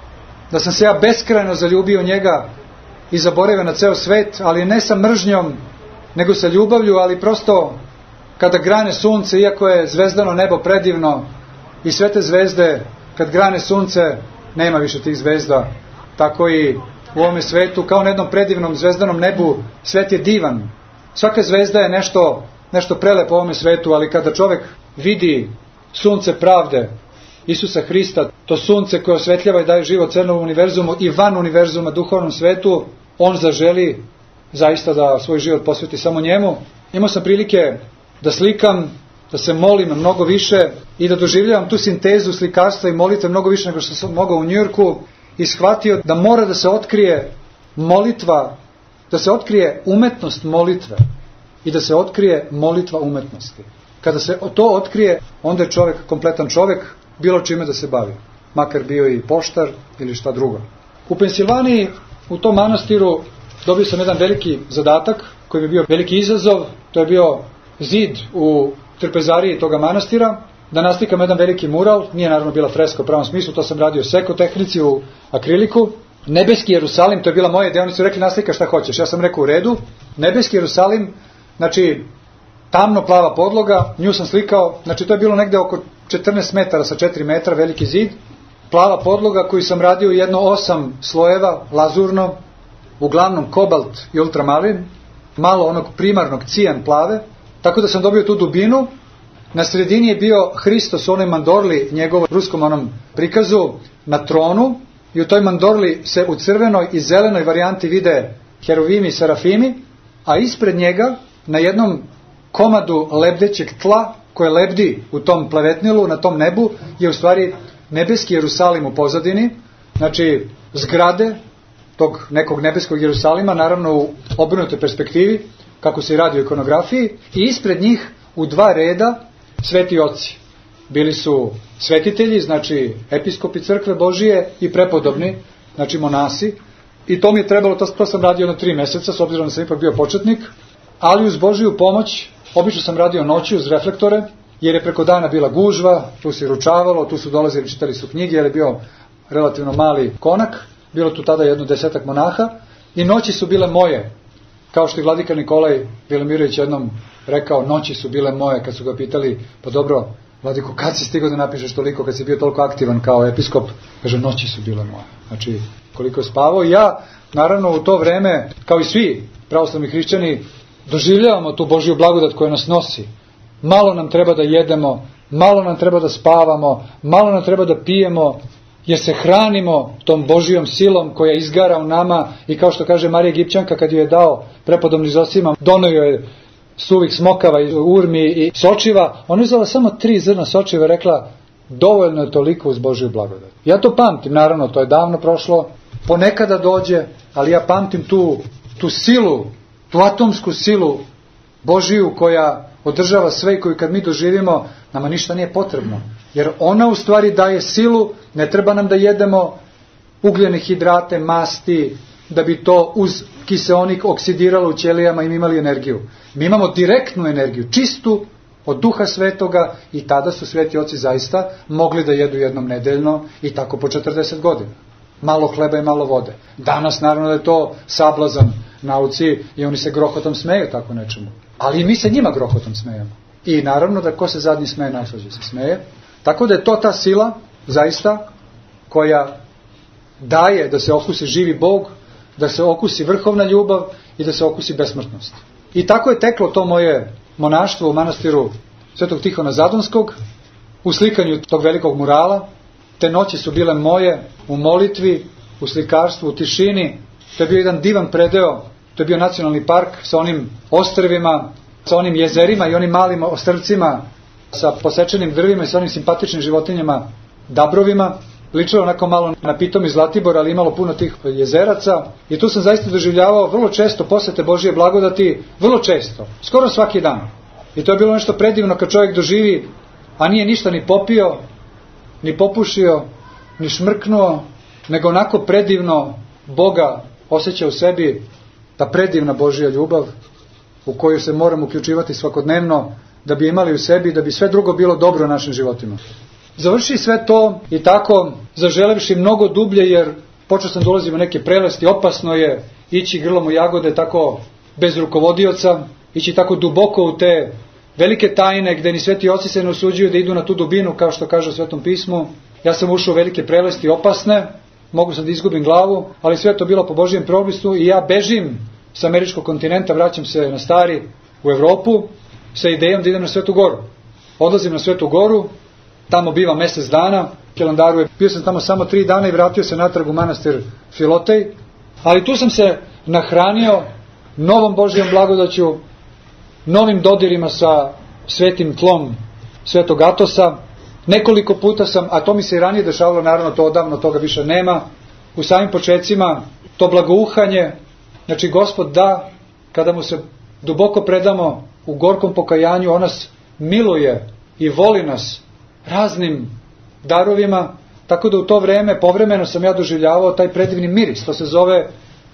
da sam se ja beskrajno zaljubio njega i zaboravio na ceo svet, ali ne sa mržnjom, nego sa ljubavlju, ali prosto kada grane sunce, iako je zvezdano nebo predivno i sve te zvezde, kad grane sunce, nema više tih zvezda, tako i u ovome svetu, kao na jednom predivnom zvezdanom nebu, svet je divan. Svaka zvezda je nešto prelepo u ovome svetu, ali kada čovek vidi sunce pravde, Isusa Hrista, to sunce koje osvetljava i daje život celom univerzumu i van univerzuma, duhovnom svetu, on zaželi zaista da svoj život posveti samo njemu. Imao sam prilike da slikam, da se molim mnogo više i da doživljavam tu sintezu slikarstva i molitve mnogo više nego što sam mogao u Njujorku i shvatio da mora da se otkrije molitva, da se otkrije umetnost molitve i da se otkrije molitva umetnosti. Kada se to otkrije, onda je čovek kompletan čovek, bilo čime da se bavi, makar bio i poštar ili šta drugo. U Pensilvaniji u tom manastiru dobio sam jedan veliki zadatak koji bi bio veliki izazov. To je bio zid u trpezariji toga manastira, da naslikam jedan veliki mural. Nije naravno bila freska u pravom smislu, to sam radio seko tehnici u akriliku. Nebeski Jerusalim, to je bila moja ideja, oni su rekli naslika šta hoćeš, ja sam rekao u redu. Nebeski Jerusalim, znači tamno plava podloga, nju sam slikao, znači to je bilo negde oko 14 metara sa 4 metra, veliki zid, plava podloga koju sam radio jedno 8 slojeva, lazurno, uglavnom kobalt i ultramalin, malo onog primarnog cijan plave, tako da sam dobio tu dubinu. Na sredini je bio Hristos u onoj mandorli, njegovom ruskom onom prikazu, na tronu, i u toj mandorli se u crvenoj i zelenoj varijanti vide heruvimi i serafimi, a ispred njega na jednom komadu lebdećeg tla koje lebdi u tom plavetnilu, na tom nebu, je u stvari nebeski Jerusalim u pozadini, znači zgrade tog nekog nebeskog Jerusalima, naravno u obrnutoj perspektivi, kako se radi u ikonografiji, i ispred njih u 2 reda sveti oci. Bili su svetitelji, znači episkopi crkve Božije, i prepodobni, znači monasi, i to mi je trebalo, to sam radio na 3 meseca, s obzirom da sam ipak bio početnik, ali uz Božiju pomoć, obično sam radio noći uz reflektore, jer je preko dana bila gužva, tu se ručavalo, tu su dolazili, čitali su knjige, jer je bio relativno mali konak, bilo tu tada jedno 10 monaha, i noći su bile moje, kao što je vladika Nikolaj Velimirović jednom rekao, noći su bile moje, kad su ga pitali, pa dobro, vladiko, kad si stigao da napišeš toliko, kad si bio toliko aktivan kao episkop? Kaže, noći su bile moje. Znači, koliko je spavao. Ja, naravno, u to vreme, kao i svi pravoslavni hrišćani, doživljavamo tu Božju blagodat koja nas nosi. Malo nam treba da jedemo, malo nam treba da spavamo, malo nam treba da pijemo, jer se hranimo tom Božijom silom koja izgara u nama, i kao što kaže Marija Egipćanka, kad ju je dao prepodobni Zosima, donio je suvih smokava, urmi i sočiva, ona je uzela samo 3 zrna sočiva i rekla, dovoljno je toliko uz Božju blagodat. Ja to pamtim, naravno, to je davno prošlo, ponekada dođe, ali ja pamtim tu silu, tu atomsku silu Božiju koja održava sve, i koju kad mi doživimo, nama ništa nije potrebno. Jer ona u stvari daje silu, ne treba nam da jedemo ugljene hidrate, masti, da bi to uz kiseonik oksidiralo u ćelijama i mi imali energiju. Mi imamo direktnu energiju, čistu od Duha Svetoga, i tada su sveti oci zaista mogli da jedu jednom nedeljno i tako po 40 godina. Malo hleba i malo vode. Danas naravno da je to sablazan nauci i oni se grohotom smeju tako nečemu. Ali i mi se njima grohotom smejemo. I naravno da ko se zadnji smeje, najslađe se smeje. Tako da je to ta sila, zaista, koja daje da se okusi živi Bog, da se okusi vrhovna ljubav i da se okusi besmrtnost. I tako je teklo to moje monaštvo u manastiru Svetog Tihona Zadonskog, u slikanju tog velikog murala. Te noći su bile moje u molitvi, u slikarstvu, u tišini. To je bio jedan divan predeo, to je bio nacionalni park sa onim ostrvima, sa onim jezerima i onim malim ostrvcima, sa posečenim drvima i sa onim simpatičnim životinjama, dabrovima. Ličilo onako malo na Pitom iz Zlatibora, ali imalo puno tih jezeraca. I tu sam zaista doživljavao vrlo često posete Božije blagodati, vrlo često, skoro svaki dan. I to je bilo nešto predivno kad čovjek doživi, a nije ništa ni popio, ni popušio, ni šmrknuo, nego onako predivno Boga osjeća u sebi, ta predivna Božja ljubav u koju se moramo uključivati svakodnevno, da bi imali u sebi, da bi sve drugo bilo dobro u našim životima. Završi sve to i tako, zaželevši mnogo dublje, jer počeo sam dolaziti u neke prelesti, opasno je ići grlom u jagode tako bez rukovodioca, ići tako duboko u te velike tajne gde ni sveti oci se ne usuđuju da idu na tu dubinu, kao što kaže u Svetom pismu. Ja sam ušao u velike prelesti opasne, mogu sam da izgubim glavu, ali sve to bilo po Božijem propisu i ja bežim sa američkog kontinenta, vraćam se na stari u Evropu sa idejom da idem na Svetu Goru. Odlazim na Svetu Goru, tamo bivam mesec dana, Hilandaru je, bio sam tamo samo 3 dana i vratio se natrag u manastir Filotej, ali tu sam se nahranio novom Božijom blagodaću, novim dodirima sa svetim tlom Svetog Atosa. Nekoliko puta sam, a to mi se i ranije dešavalo, naravno to odavno, toga više nema, u samim počecima, to blagouhanje, znači Gospod da, kada mu se duboko predamo u gorkom pokajanju, on nas miluje i voli nas raznim darovima, tako da u to vreme, povremeno sam ja doživljavao taj predivni miris, to se zove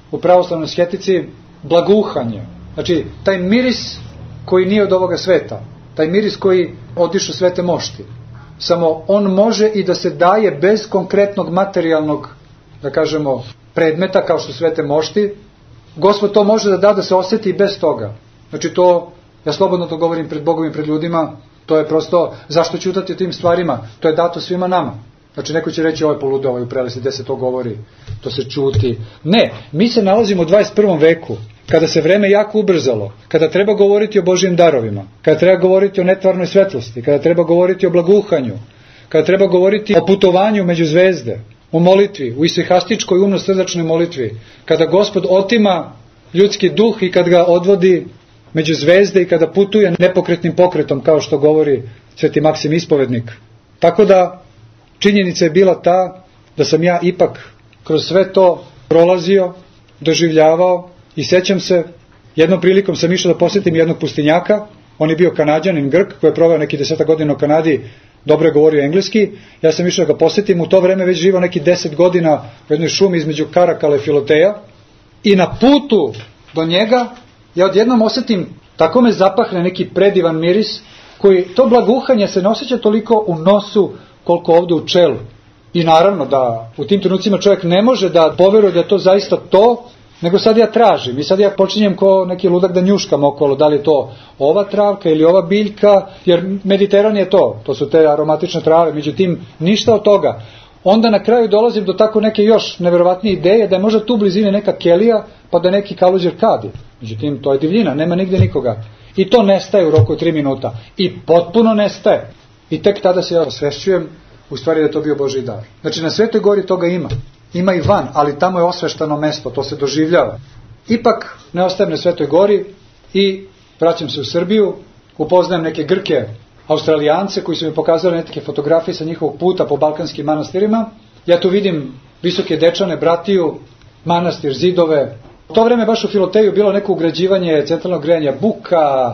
u pravoslavnoj sketici blaguhanje. Znači, taj miris koji nije od ovoga sveta, taj miris koji odišu svete mošti. Samo on može i da se daje bez konkretnog materijalnog, da kažemo, predmeta kao što svete mošti. Gospod to može da se osjeti i bez toga. Znači to, ja slobodno to govorim pred Bogom i pred ljudima, to je prosto, zašto ćutati o tim stvarima? To je dato svima nama. Znači neko će reći, ovo je poludo, ovo je u prelesti, gde se to govori, to se čuti. Ne, mi se nalazimo u 21. veku, kada se vreme jako ubrzalo, kada treba govoriti o Božjim darovima, kada treba govoriti o netvarnoj svetlosti, kada treba govoriti o blaguhanju, kada treba govoriti o putovanju među zvezde, u molitvi, u isihastičkoj umno-srdačnoj molitvi, kada Gospod otima ljudski duh i kad ga odvodi među zvezde i kada putuje nepokretnim pokretom, kao što govori sveti Maksim Ispovednik. Tako da činjenica je bila ta da sam ja ipak kroz sve to prolazio, doživljavao i sećam se, jednom prilikom sam išao da posjetim jednog pustinjaka, on je bio Kanađanin, Grk, koji je proveo neki 10 godina u Kanadi, dobro je govorio engleski, ja sam išao da ga posjetim, u to vreme već živao neki 10 godina u jednoj šumi između Karakala i Filoteja i na putu do njega ja odjednom osjetim, tako me zapahne neki predivan miris, koji to blaguhanje se ne osjeća toliko u nosu koliko ovdje u čelu. I naravno da u tim trenucima čovjek ne može da poveruje da je to zaista to, nego sad ja tražim i sad ja počinjem ko neki ludak da njuškam okolo, da li je to ova travka ili ova biljka, jer Mediteran je to su te aromatične trave, međutim ništa od toga. Onda na kraju dolazim do tako neke još neverovatnije ideje da je možda tu u blizini neka kelija pa da neki kaluđer kadi. Međutim to je divljina, nema nigde nikoga. I to nestaje u roku od 3 minuta. I potpuno nestaje. I tek tada se ja osvešćujem u stvari da je to bio Božji dar. Znači na Svetoj gori toga ima. Ima i van, ali tamo je osveštano mesto, to se doživljava. Ipak ne ostajem na Svetoj gori i vraćam se u Srbiju, upoznajem neke Grke, Australijance koji su mi pokazali neke fotografije sa njihovog puta po balkanskim manastirima. Ja tu vidim visoke dečane, bratiju, manastir, zidove. U to vreme baš u Filoteju bilo neko ugrađivanje centralnog grejanja, buka,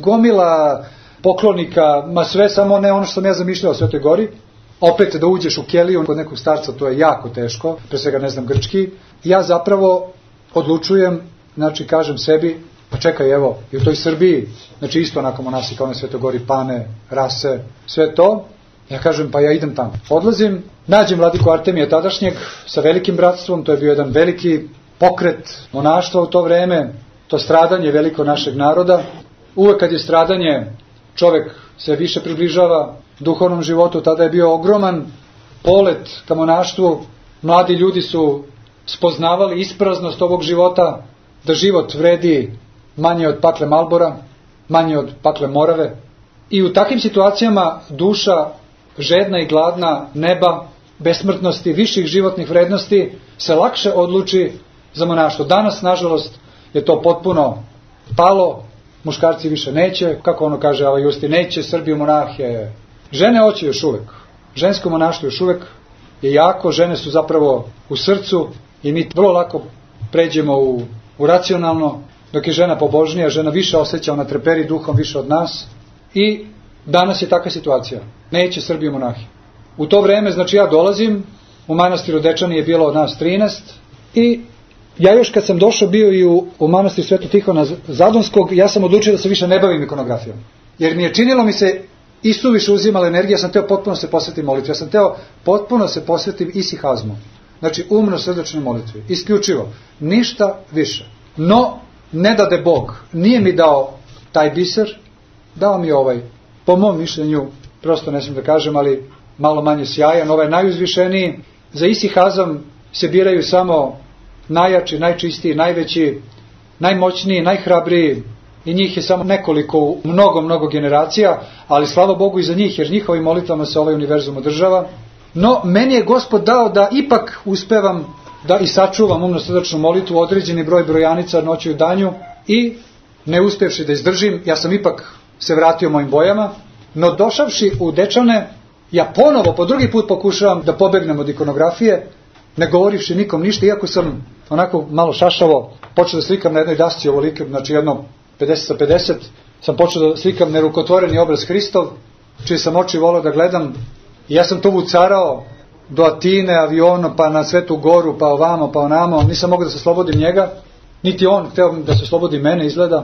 gomila poklonika, ma sve samo ne ono što sam ja zamišljao o Svetoj gori. Opet da uđeš u keliju kod nekog starca, to je jako teško, pre svega ne znam grčki. Ja zapravo odlučujem, znači kažem sebi, pa čekaj evo, i u toj Srbiji, znači isto onako monasi kao na Svetoj gori, Pane, Rase, sve to, ja kažem pa ja idem tamo. Odlazim, nađem vladiku Artemija tadašnjeg sa velikim bratstvom, to je bio jedan veliki pokret monaštva u to vreme, to stradanje veliko našeg naroda. Uvek kad je stradanje, čovek se više približava duhovnom životu, tada je bio ogroman polet ka monaštvu, mladi ljudi su spoznavali ispraznost ovog života, da život vredi manje od pakle Malbora, manje od pakle Morave. I u takvim situacijama duša žedna i gladna neba, besmrtnosti, viših životnih vrednosti se lakše odluči za monaštvo. Danas, nažalost, je to potpuno palo, muškarci više neće, kako ono kaže Ava Justi, neće Srbiju monahe. Žene hoće još uvek. Žensko monaštvo još uvek je jako, žene su zapravo u srcu i mi vrlo lako pređemo u racionalno, dok je žena pobožnija, žena više osjeća, ona treperi duhom više od nas i danas je takva situacija. Neće Srbiju monahi. U to vreme, znači ja dolazim, u manastiru Dečani je bilo od nas 13 i ja još kad sam došao bio i u manastir Svetog Tihona Zadonskog, ja sam odlučio da se više ne bavim ikonografijom. Jer mi je činilo mi se isuviše uzimala energija, ja sam teo potpuno se posvetim molitvi, ja sam teo potpuno se posvetim isihazmu. Znači umno srdačnoj molitvi, isključivo, ništa više. No, ne dade Bog, nije mi dao taj biser, dao mi ovaj, po mom mišljenju, prosto ne smijem da kažem, ali malo manje sjajan, ovaj najuzvišeniji. Za isihazam se biraju samo najjači, najčistiji, najveći, najmoćniji, najhrabriji i njih je samo nekoliko u mnogo generacija, ali slava Bogu i za njih, jer njihovim molitvama se ovaj univerzum održava. No, meni je Gospod dao da ipak uspevam da i sačuvam umno-srdačnu molitvu, određeni broj brojanica noću i danju i ne uspevši da izdržim, ja sam ipak se vratio mojim bojama, no došavši u Dečane, ja ponovo po drugi put pokušavam da pobegnem od ikonografije, ne govorivši nikom ništa, iako sam onako malo šašavo počeo da slikam na jednoj dasci ovolike, znači jedno 50x50, sam počeo da slikam nerukotvoreni obraz Hristov, čiji sam oči volao da gledam i ja sam to vucarao do Atine avionom, pa na Svetu Goru, pa ovamo, pa onamo, nisam mogao da se oslobodim njega, niti on hteo da se oslobodi mene, izgleda.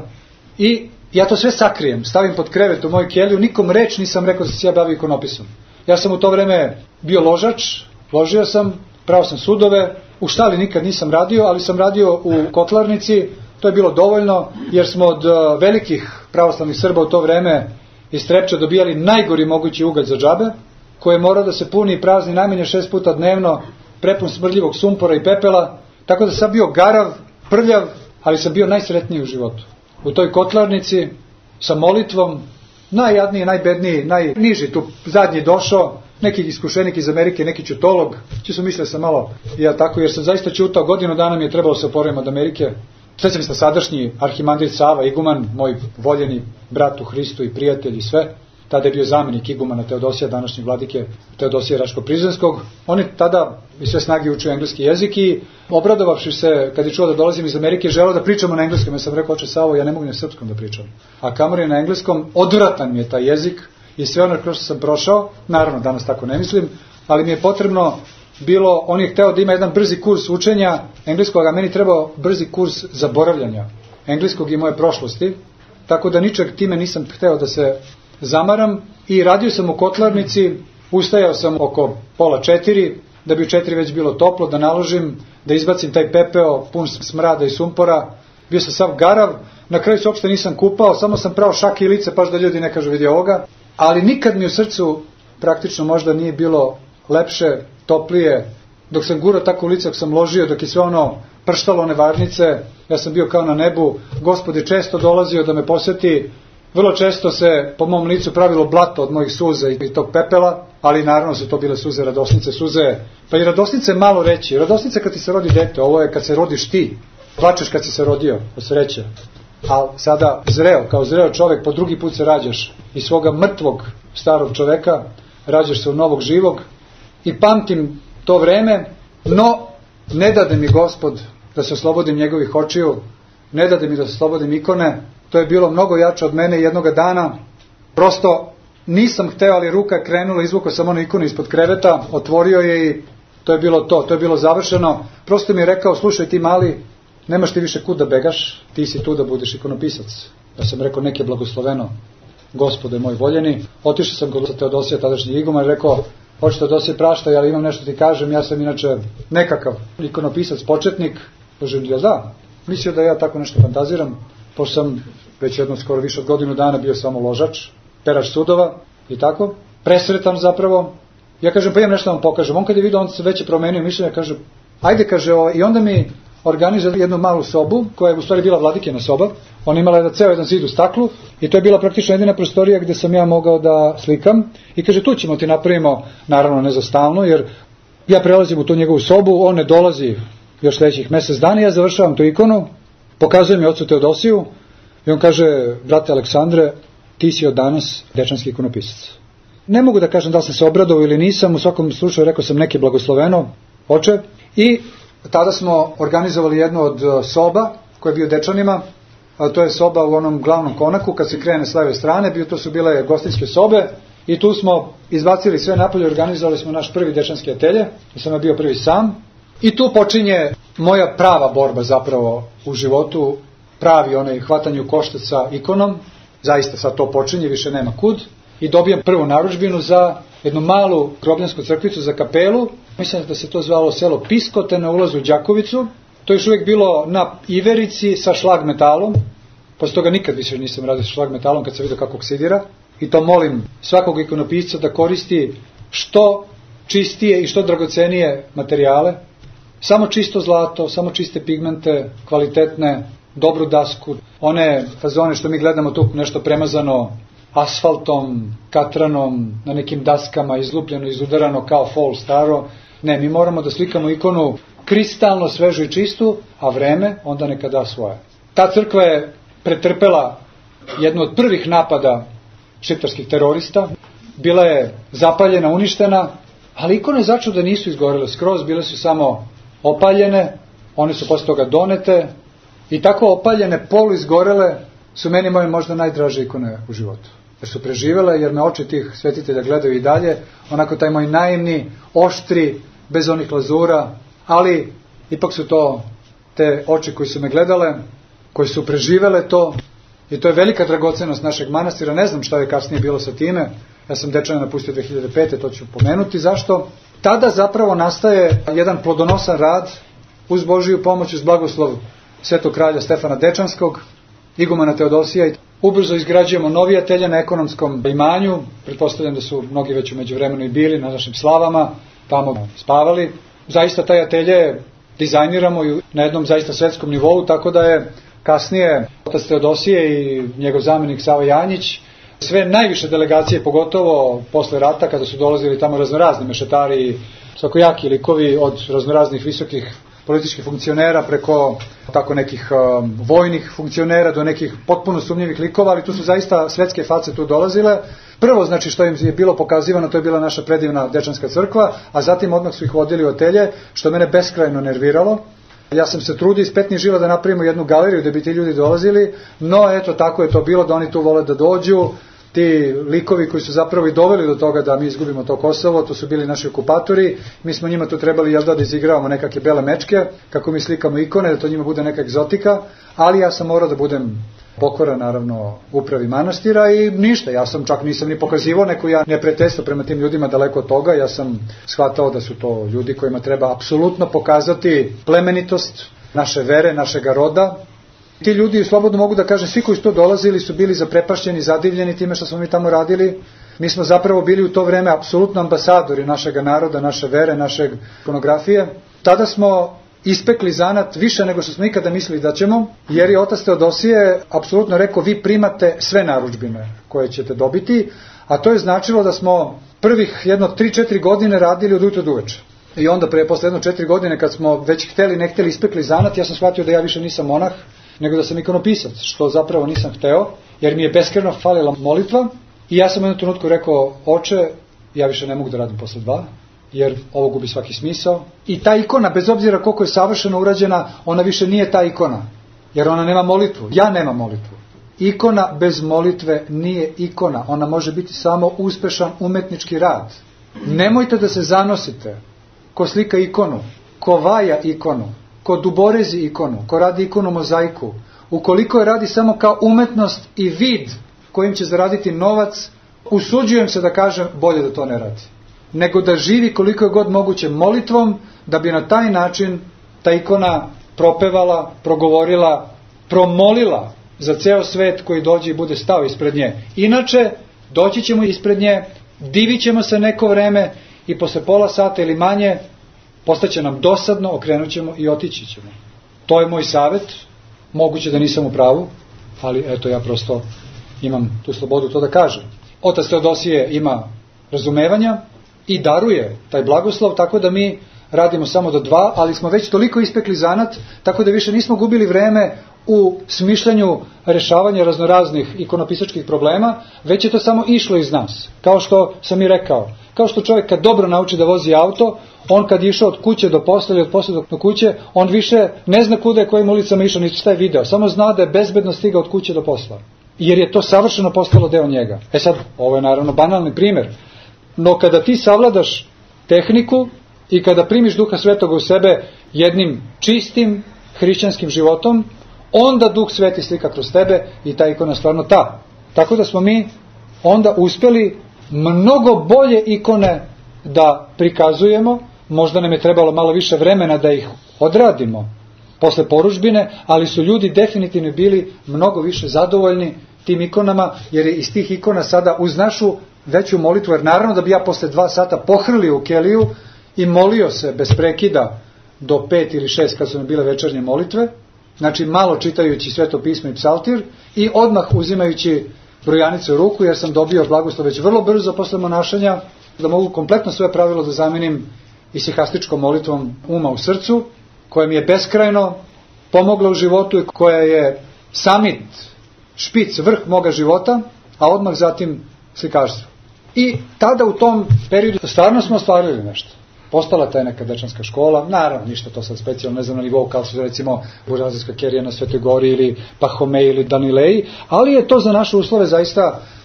I ja to sve sakrijem, stavim pod krevet u moju keliju, nikom reč nisam rekao da se ja bavio ikonopisom. Ja sam u to vreme bio ložač, ložio sam, pravo sam sudove, u štali nikad nisam radio, ali sam radio u kotlarnici, to je bilo dovoljno, jer smo od velikih pravoslavnih Srba u to vreme iz Trepča dobijali najgori mogući ugalj za džabe, koji je morao da se puni i prazni najmanje 6 puta dnevno, prepun smrdljivog sumpora i pepela, tako da sam bio garav, prljav, ali sam bio najsretniji u životu. U toj kotlarnici, sa molitvom, najjadniji, najbedniji, najniži, tu zadnji došao, neki iskušenik iz Amerike, neki ćutolog, či su mislili sam malo, ja tako, jer sam zaista ćutao, godinu dana mi je trebalo se oporavim od Amerike. Svećam se sadašnji arhimandrit Sava, iguman, moj voljeni brat u Hristu i prijatelj i sve, tada je bio zamenik igumana Teodosija, današnje vladike Teodosija Raško-Prizrenskog. On je tada i sve snage učio engleski jezik i obradovavši se, kad je čuo da dolazim iz Amerike, želeo da pričamo na engleskom. Ja sam rekao, oče Savo, ja ne mogu na srpskom da pričam. A kamoli na engleskom, odvratan mi je taj jezik i sve ono kroz što sam prošao, naravno danas tako ne mislim, ali mi je potrebno bilo, on je hteo da ima jedan brzi kurs učenja engleskog, a meni trebao brzi kurs zaboravljanja engleskog i moje prošlosti, tako da ničeg time nisam hteo da se zamaram i radio sam u kotlarnici, ustajao sam oko 3:30, da bi u 4 već bilo toplo, da naložim, da izbacim taj pepeo pun smrada i sumpora, bio sam sav garav, na kraju se uopšte nisam kupao, samo sam prao šake i lice, paš da ljudi ne kažu vidi ovoga, ali nikad mi u srcu praktično možda nije bilo lepše, toplije, dok sam gurao tako u lice, dok sam ložio, dok je sve ono prštalo one varnice, ja sam bio kao na nebu, Gospod je često dolazio da me poseti, vrlo često se po mom licu pravilo blato od mojih suza i tog pepela, ali naravno su to bile suze radosnice, suze, pa i radosnice malo reći, radosnice kad ti se rodi dete, ovo je kad se rodiš ti, plačeš kad si se rodio, od sreće, a sada zreo, kao zreo čovek, po drugi put se rađaš iz svoga mrtvog starog čoveka, rađaš se u novog živog i pamtim to vreme, no ne dade mi Gospod da se oslobodim njegovih očiju, ne dade mi da se oslobodim ikone, to je bilo mnogo jače od mene jednoga dana, prosto nisam hteo, ali ruka je krenula, izvukao sam onu ikonu ispod kreveta, otvorio je i to je bilo to je bilo završeno, prosto mi je rekao, slušaj ti mali, nemaš ti više kud da begaš, ti si tu da budeš ikonopisac. Ja sam rekao, nek je blagosloveno, Gospode moj voljeni, otišao sam kod Teodosija, tadašnji iguman, i rekao, hoće Teodosije praštaj, ali imam nešto ti kažem, ja sam inače nekakav ikonopisac, početnik, kažem, jel da, mislio da ja tako nešto fantaziram, pošto sam već jedno skoro više od godinu dana bio samo ložač, perač sudova i tako, presretan zapravo. Ja kažem, pa imam nešto da vam pokažem. On kad je vidio, on se već je promenio mišljenje, kaže, ajde, kaže, i onda mi organizuje jednu malu sobu, koja je u stvari bila vladikina soba. Ona imala ceo jedan zid u staklu i to je bila praktično jedina prostorija gde sam ja mogao da slikam. I kaže, tu ćemo ti napravimo, naravno ne za stalno, jer ja prelazim u tu njegovu sobu, on ne dolazi još sledećih mesec dana, ja završavam tu ikonu, pokazujem je ocu Teodosiju i on kaže, brate Aleksandre, ti si od danas dečanski ikonopisac. Ne mogu da kažem da li sam se obradovao ili nisam, u svakom slučaju rekao sam neki blagosloveno, oče, i tada smo organizovali jednu od soba koja je bio dečanima, a to je soba u onom glavnom konaku, kad se krene s leve strane, to su bile gostinske sobe i tu smo izbacili sve napolje, organizovali smo naš prvi dečanski atelje, ja sam bio prvi sam i tu počinje moja prava borba zapravo u životu, pravi onaj hvatanje u koštac sa ikonom, zaista sad to počinje, više nema kud, i dobijam prvu narudžbinu za jednu malu grobljansku crkvicu za kapelu, mislim da se to zvalo selo Piskote na ulazu u Đakovicu, to je još uvijek bilo na iverici sa šlag metalom, posle toga nikad više nisam radio sa šlag metalom kad sam vidio kako oksidira, i to molim svakog ikonopisca da koristi što čistije i što dragocenije materijale, samo čisto zlato, samo čiste pigmente, kvalitetne, dobru dasku, one fazone što mi gledamo tu nešto premazano asfaltom, katranom, na nekim daskama, izlupljeno, izudarano kao fol staro. Ne, mi moramo da slikamo ikonu kristalno, svežu i čistu, a vreme onda neka da svoje. Ta crkva je pretrpela jednu od prvih napada šiptarskih terorista, bila je zapaljena, uništena, ali ikone začuda nisu izgorele skroz, bile su samo opaljene, one su posle toga donete i tako opaljene, polu izgorele su meni moje možda najdraže ikone u životu. jer su preživele, jer me oči tih svetitelja gledaju i dalje, onako taj moj naivni, oštri, bez onih lazura, ali ipak su to te oči koji su me gledale, koji su preživele to, i to je velika dragocenost našeg manastira. Ne znam šta je kasnije bilo sa time, ja sam Dečane napustio 2005. To ću pomenuti. Zašto? Tada zapravo nastaje jedan plodonosan rad uz Božiju pomoć, uz blagoslov Svetog kralja Stefana Dečanskog, igumana Teodosija, i ubrzo izgrađujemo novi atelje na ekonomskom imanju. Pretpostavljam da su mnogi već u međuvremenu i bili na našim slavama, tamo spavali. Zaista taj atelje dizajniramo i na jednom zaista svetskom nivou, tako da je kasnije otac Teodosije i njegov zamjenik Sava Janjić, sve najviše delegacije, pogotovo posle rata, kada su dolazili tamo raznorazni mešetari i svakojaki likovi, od raznoraznih visokih političkih funkcionera preko tako nekih vojnih funkcionera do nekih potpuno sumnjivih likova, ali tu su zaista svetske face tu dolazile. Prvo, znači, što im je bilo pokazivano, to je bila naša predivna Dečanska crkva, a zatim odmah su ih vodili u atelje, što mene beskrajno nerviralo. Ja sam se trudio iz petnih žila da napravimo jednu galeriju gde bi ti ljudi dolazili, no eto, tako je to bilo, da oni tu vole da dođu. Ti likovi koji su zapravo i doveli do toga da mi izgubimo to Kosovo, to su bili naši okupatori, mi smo njima tu trebali da izigravamo nekakve bele mečke, kako mi slikamo ikone, da to njima bude neka egzotika, ali ja sam morao da budem pokoran, naravno, upravi manastira i ništa, ja sam čak nisam ni pokazivao neko ja neprijateljstvo prema tim ljudima, daleko od toga, ja sam shvatao da su to ljudi kojima treba apsolutno pokazati plemenitost naše vere, našega roda. Ti ljudi, slobodno mogu da kažem, svi koji su to dolazili su bili zaprepašćeni, zadivljeni time što smo mi tamo radili. Mi smo zapravo bili u to vreme apsolutno ambasadori našega naroda, naše vere, naše ikonografije. Tada smo ispekli zanat više nego što smo ikada mislili da ćemo, jer je otac Teodosije apsolutno rekao: vi primate sve narudžbine koje ćete dobiti, a to je značilo da smo prvih jedno 3-4 godine radili od ujutra do uveče. I onda posle jedno 4 godine, kad smo već hteli ne hteli ispekli zanat, ja sam shvatio da ja više nisam monah, nego da sam ikonopisac, što zapravo nisam hteo, jer mi je beskrajno falila molitva. I ja sam u jednom trenutku rekao: oče, ja više ne mogu da radim posle 2, jer ovo gubi svaki smisao. I ta ikona, bez obzira koliko je savršeno urađena, ona više nije ta ikona, jer ona nema molitvu. Ja nemam molitvu. Ikona bez molitve nije ikona, ona može biti samo uspešan umetnički rad. Nemojte da se zanosite ko slika ikonu, ko vaja ikonu, ko duborezi ikonu, ko radi ikonu mozaiku. Ukoliko je radi samo kao umetnost i vid kojim će zaraditi novac, usuđujem se da kažem, bolje da to ne radi. Nego da živi koliko je god moguće molitvom, da bi na taj način ta ikona propevala, progovorila, promolila za ceo svet koji dođe i bude stao ispred nje. Inače, doći ćemo ispred nje, divit ćemo se neko vreme i posle pola sata ili manje postaće nam dosadno, okrenut ćemo i otići ćemo. To je moj savjet, moguće da nisam u pravu, ali eto, ja prosto imam tu slobodu to da kažem. Otac Teodosije ima razumevanja i daruje taj blagoslov, tako da mi radimo samo do 2, ali smo već toliko ispekli zanat, tako da više nismo gubili vreme u smišljanju rešavanja raznoraznih ikonopisačkih problema, već je to samo išlo iz nas. Kao što sam i rekao, kao što čovjek kad dobro nauči da vozi auto, on kad je išao od kuće do posla ili od posla do kuće, on više ne zna kuda je kojim ulicama išao, niti šta je video, samo zna da je bezbedno stigao od kuće do posla, jer je to savršeno postalo deo njega. E sad, ovo je naravno banalni primjer, no kada ti savladaš tehniku i kada primiš Duha Svetoga u sebe jednim čistim hrišćanskim životom, onda Duh Sveti slika kroz tebe i ta ikona stvarno ta. Tako da smo mi onda uspeli mnogo bolje ikone da prikazujemo, možda nam je trebalo malo više vremena da ih odradimo posle porudžbine, ali su ljudi definitivno bili mnogo više zadovoljni tim ikonama, jer je iz tih ikona sada uz našu veću molitvu, jer naravno da bi ja posle 2 sata pohrlio u keliju i molio se bez prekida do 5 ili 6 kad su mi bile večernje molitve, znači malo čitajući Sveto pismo i psaltir i odmah uzimajući brojanicu u ruku, jer sam dobio blagoslov već vrlo brzo posle monašanja, da mogu kompletno svoje pravilo da zamenim isihastičkom molitvom uma u srcu, koja mi je beskrajno pomogla u životu i koja je samit, špic, vrh moga života, a odmah zatim slikarstvo. I tada u tom periodu stvarno smo ostvarili nešto. Postala ta neka dečanska škola, naravno ništa to sad specijalno, ne znam na nivou kao su recimo Buržazijska kerija na Svetoj Gori ili Pahome ili Danileji, ali je to za naše uslove zaista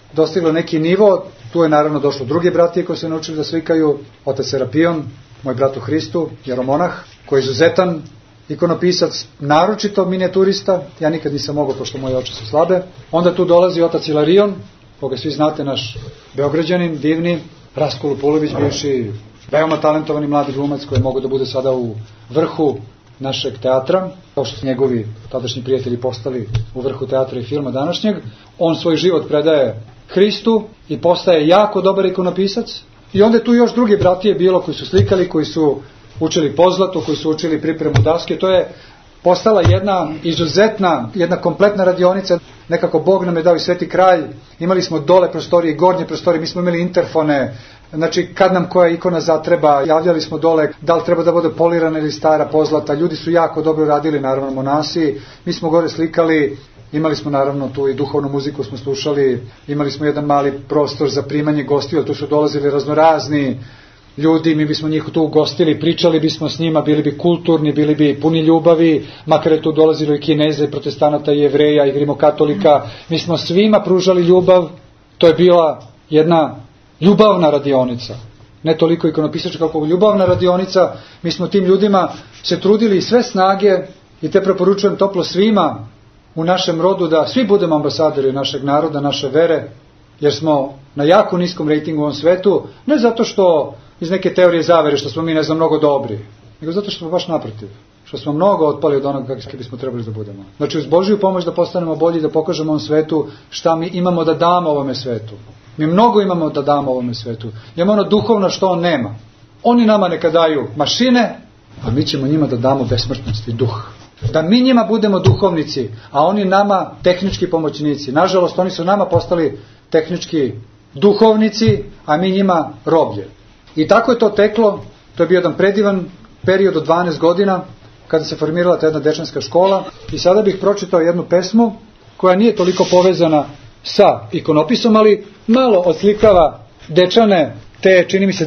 dostiglo neki nivo. Tu je naravno došlo drugi bratije koji se naučili da slikaju, otac Serapion, moj brat u Hristu, jeromonah, koji je izuzetan ikonopisac, naročito minijaturista, ja nikad nisam mogao, pošto moje oči su slabe. Onda tu dolazi otac Ilarion, koga svi znate, naš Beograđanin, divni, Rastko Lupulović, bivši veoma talentovani mladi glumac koji je mogao da bude sada u vrhu našeg teatra, kao što su njegovi tadašnji prijatelji postali u vrhu teatra i filma današnjeg. On svoj život predaje Hristu i postaje jako dobar ikonopisac. I onda je tu još drugi bratije bilo koji su slikali, koji su učili pozlatu, koji su učili pripremu daske. To je postala jedna izuzetna, jedna kompletna radionica. Nekako Bog nam je dao i sveti kraj. Imali smo dole prostorije i gornje prostorije, mi smo imali interfone. Znači, kad nam koja ikona zatreba, javljali smo dole da li treba da bude polirana ili stara pozlata. Ljudi su jako dobro radili, naravno monasi. Mi smo gore slikali, imali smo naravno tu i duhovnu muziku smo slušali, imali smo jedan mali prostor za primanje gostiju, tu su dolazili raznorazni ljudi, mi bismo njih tu ugostili, pričali bismo s njima, bili bi kulturni, bili bi puni ljubavi, makar je tu dolazilo i Kineza, i protestanata, i Jevreja, i rimokatolika. Mi smo svima pružali ljubav, to je bila jedna ljubavna radionica, ne toliko ikonopisačka kako ljubavna radionica. Mi smo tim ljudima se trudili i sve snage, i te preporučujem toplo svima u našem rodu da svi budemo ambasadori našeg naroda, naše vere, jer smo na jako niskom rejtingu u ovom svetu, ne zato što iz neke teorije zavere što smo mi ne znam mnogo dobri, nego zato što smo baš naprotiv, što smo mnogo otpali od onoga kakvi bismo trebali da budemo. Znači uz Božiju pomoć da postanemo bolji, da pokažemo ovom svetu šta mi imamo da damo ovome svetu. Mi mnogo imamo da damo ovome svetu. Imamo ono duhovno što on nema. Oni nama neka daju mašine, a mi ćemo njima da damo besmrtnost i duh. Da mi njima budemo duhovnici, a oni nama tehnički pomoćnici. Nažalost, oni su nama postali tehnički duhovnici, a mi njima roblje. I tako je to teklo. To je bio jedan predivan period od 12 godina kada se formirala ta jedna dečanska škola. I sada bih pročitao jednu pesmu koja nije toliko povezana sa ikonopisom, ali malo odslikava dečane te, čini mi se,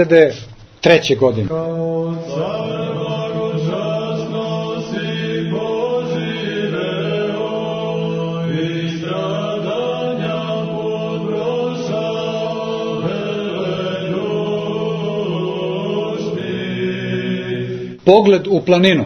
2003. godine. Pogled u planinu.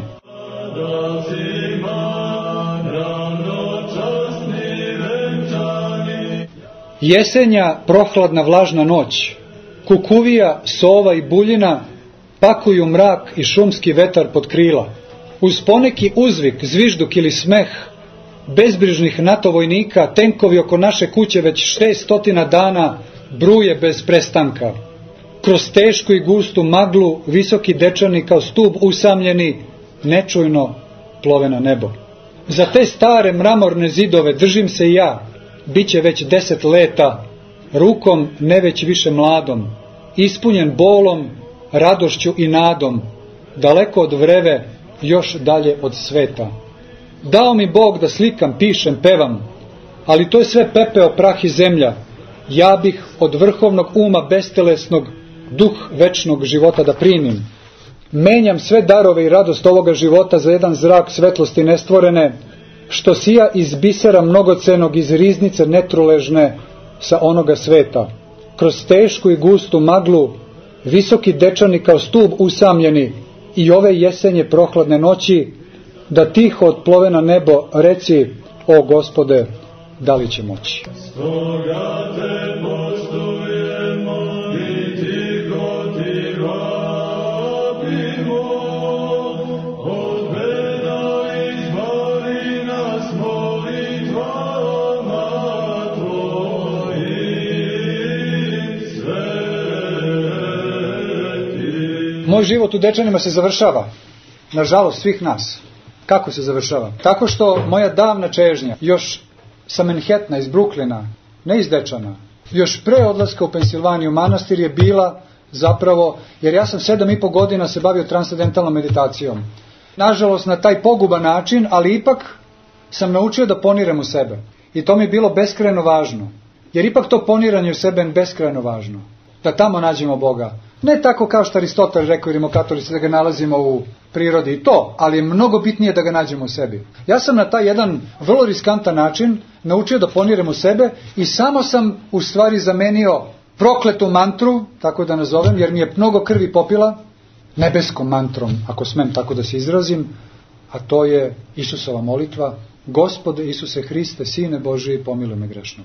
Jesenja, prohladna vlažna noć, kukuvija, sova i buljina pakuju mrak i šumski vetar pod krila. Uz poneki uzvik, zvižduk ili smeh bezbrižnih NATO vojnika tenkovi oko naše kuće već 600 dana bruje bez prestanka. Kroz tešku i gustu maglu visoki dečani kao stub usamljeni nečujno plove na nebo. Za te stare mramorne zidove držim se i ja, biće već 10 leta, rukom ne već više mladom, ispunjen bolom, radošću i nadom, daleko od vreve, još dalje od sveta. Dao mi Bog da slikam, pišem, pevam, ali to je sve pepeo, prah i zemlja. Ja bih od vrhovnog uma bestelesnog duh večnog života da primim. Menjam sve darove i radost ovoga života za jedan zrak svetlosti nestvorene, što sija iz bisera mnogocenog, iz riznice netruležne sa onoga sveta. Kroz tešku i gustu maglu visoki dečani kao stub usamljeni i ove jesenje prohladne noći, da tiho otplove na nebo, reci, o Gospode, da li će moći? Stoga te poštujemo i tiho ti vabimo, od beda izbavi nas molitvama tvojim svetim. Moj život u Dečanima se završava, nažalost svih nas. Kako se završava? Tako što moja davna čežnja, još sa Manhattana, iz Brooklyna, ne iz Dečana, još pre odlaska u Pensilvaniju manastir je bila zapravo, jer ja sam 7,5 godina se bavio transcendentalnom meditacijom. Nažalost na taj poguban način, ali ipak sam naučio da poniram u sebe. I to mi je bilo beskrajno važno. Jer ipak to poniranje u sebe je beskrajno važno. Da tamo nađemo Boga. Ne tako kao što Aristotel rekao i rimokatolici da ga nalazimo u prirodi i to, ali je mnogo bitnije da ga nađemo u sebi. Ja sam na taj jedan vrlo riskantan način naučio da ponirem u sebe i samo sam u stvari zamenio prokletu mantru, tako da nazovem, jer mi je mnogo krvi popila, nebeskom mantrom, ako smem tako da se izrazim, a to je Isusova molitva: Gospode Isuse Hriste, Sine Božiji, pomiluj me grešnog.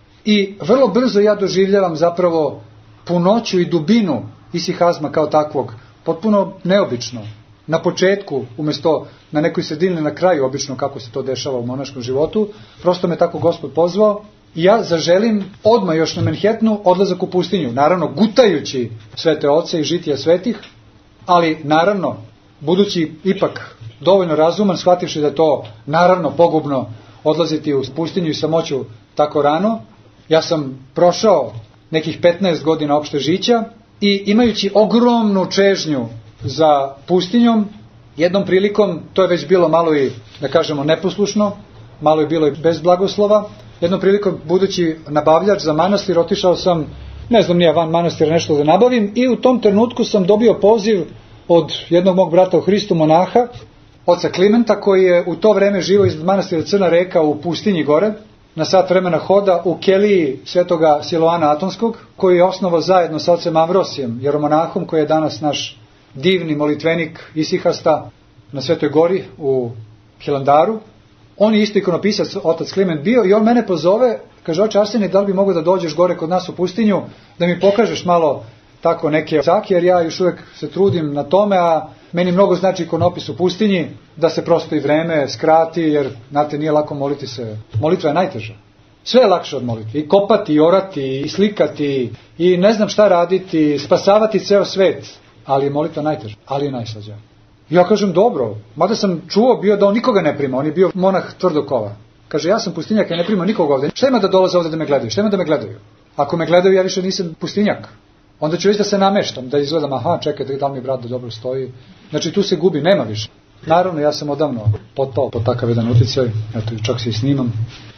I vrlo brzo ja doživljavam zapravo punoću i dubinu isihazma kao takvog, potpuno neobično. Na početku, umjesto na nekoj sredini, na kraju, obično kako se to dešava u monaškom životu, prosto me tako Gospod pozvao i ja zaželim odmah još na Manhattanu odlazak u pustinju, naravno gutajući svete oce i žitija svetih, ali naravno, budući ipak dovoljno razuman, shvativši da je to naravno pogubno odlaziti u pustinju i samoću tako rano, ja sam prošao nekih 15 godina opšte žića i imajući ogromnu čežnju za pustinjom, jednom prilikom, to je već bilo malo i, da kažemo, neposlušno, malo je bilo i bez blagoslova, jednom prilikom, budući nabavljač za manastir, otišao sam, ne znam nije van manastira nešto da nabavim, i u tom trenutku sam dobio poziv od jednog mog brata u Hristu, monaha, oca Klimenta, koji je u to vreme živio iznad manastira Crna Reka u pustinji gore, na sat vremena hoda u keliji svetoga Siloana Atonskog, koji je osnovao zajedno sa ocem Avrosijem, jeromonahom, koji je danas naš divni molitvenik isihasta na Svetoj gori u Hilandaru. On je isto ikonopisac, otac Kliment bio, i on mene pozove, kaže: oče Arsenije, da li bi mogao da dođeš gore kod nas u pustinju, da mi pokažeš malo tako neke cake, jer ja još uvijek se trudim na tome, a meni mnogo znači ikonopis u pustinji, da se prosto i vreme skrati, jer, znate, nije lako moliti se. Molitva je najteža. Sve je lakše od molitve. I kopati, i orati, i slikati, i ne znam šta raditi, spasavati ceo svet. Ali je molitva najteža, ali je najslađa. Ja kažem: dobro, mada sam čuo bio da on nikoga ne prima, on je bio monah tvrdokova. Kaže: ja sam pustinjak, ja ne primam nikoga ovdje. Šta ima da dolaze ovdje da me gledaju? Šta ima da me gledaju? Ako me gledaju, ja više nisam pustinjak. Onda ću već da se nameštam, da izgledam: aha, čekaj, da li mi brat da dobro stoji. Znači tu se gubi, nema više. Naravno, ja sam odavno potpao pod takav jedan utjecaj, eto, čak se i snimam.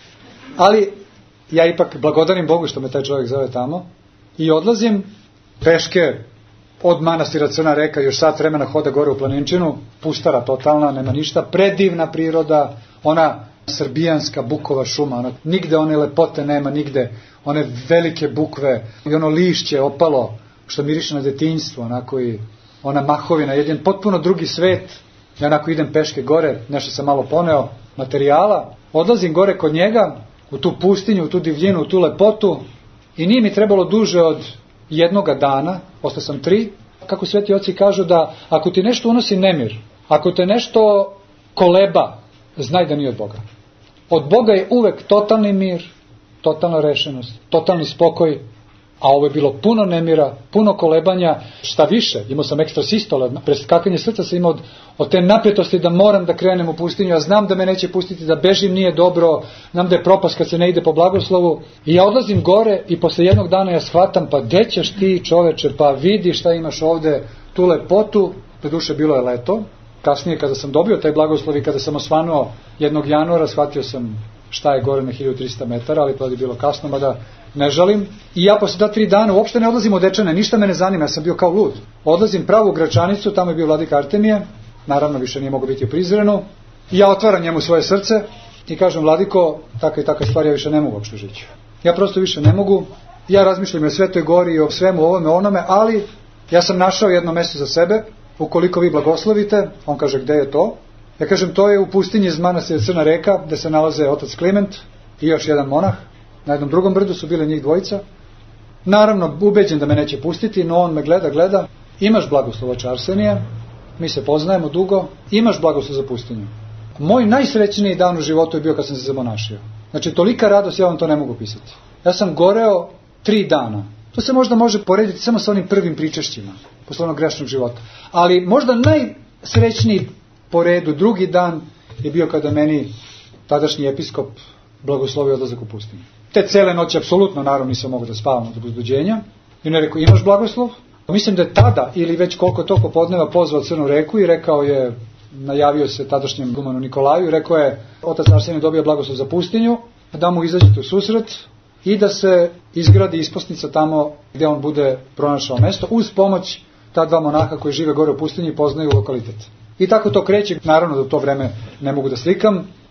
Ali ja ipak blagodarim Bogu što me taj čovjek zove tamo i odlazim peške od manastira Crna Reka, još sat vremena hoda gore u planinčinu, pustara totalna, nema ništa, predivna priroda, ona srbijanska bukova šuma, ona, nigde one lepote nema, nigde one velike bukve i ono lišće opalo što miriše na detinjstvo, onako, i ona mahovina, jedan potpuno drugi svet. Ja onako idem peške gore, nešto sam malo poneo materijala, odlazim gore kod njega u tu pustinju, u tu divljinu, u tu lepotu, i nije mi trebalo duže od jednoga dana, ostao sam 3, kako sveti oci kažu, da ako ti nešto unosi nemir, ako te nešto koleba, znaj da nije od Boga. Od Boga je uvek totalni mir, totalna rešenost, totalni spokoj, a ovo je bilo puno nemira, puno kolebanja, šta više, imao sam ekstra sistole, preskakanje srca sam imao od te napetosti da moram da krenem u pustinju, ja znam da me neće pustiti, da bežim nije dobro, znam da je propast kad se ne ide po blagoslovu, i ja odlazim gore i posle jednog dana ja shvatam: pa gde ćeš ti, čoveče, pa vidi šta imaš ovde, tu lepotu. Doduše bilo je leto, kasnije kada sam dobio taj blagoslov i kada sam osvanuo 1. januara, shvatio sam šta je gore na 1300 metara, ali to je bilo kasno, mada ne žalim. I ja posle 3 dana uopšte ne odlazim u Dečane, ništa me ne zanima, ja sam bio kao lud. Odlazim pravo u Gračanicu, tamo je bio vladika Artemije, naravno više nije mogao biti u Prizrenu, i ja otvaram njemu svoje srce i kažem: vladiko, taka i taka stvar, ja više ne mogu uopšte žići. Ja prosto više ne mogu, ja razmišljam o Svetoj gori i o svemu ovome onome, ali ja sam našao jedno mesto za sebe, ukoliko vi blagoslovite. On kaže: gde je to? Ja kažem: to je u pustinji iz manastira Crna Reka, gde se nalaze otac Kliment i još jedan monah. Na jednom drugom brdu su bile njih dvojica. Naravno, ubeđen da me neće pustiti, no on me gleda. Imaš blagoslov, oče Arsenije, mi se poznajemo dugo, imaš blagoslov za pustinju. Moj najsrećniji dan u životu je bio kad sam se zamonašio. Znači, tolika radost, ja vam to ne mogu pisati. Ja sam goreo 3 dana. To se možda može porediti samo sa onim prvim pričešćima posle onog grešnog života. Ali možda najsrećniji po redu drugi dan je bio kada meni tadašnji episkop blagoslovio odlazak u pustinju. Te cele noći apsolutno, naravno, nisam mogao da spavam od uzbuđenja. I on je rekao: imaš blagoslov? Mislim da je tada, ili već koliko to popodneva, pozvao Crnu Reku i rekao je, najavio se tadašnjem igumanu Nikolaju i rekao je: otac Arsenije dobio blagoslov za pustinju, da mu izađete u susret i da se izgradi isposnica tamo gdje on bude pronašao mesto, uz pomoć ta 2 monaha koji žive gore u pustinji i poznaju lokalitet. I tako to kreće. Naravno da u to vreme ne mogu da slikam,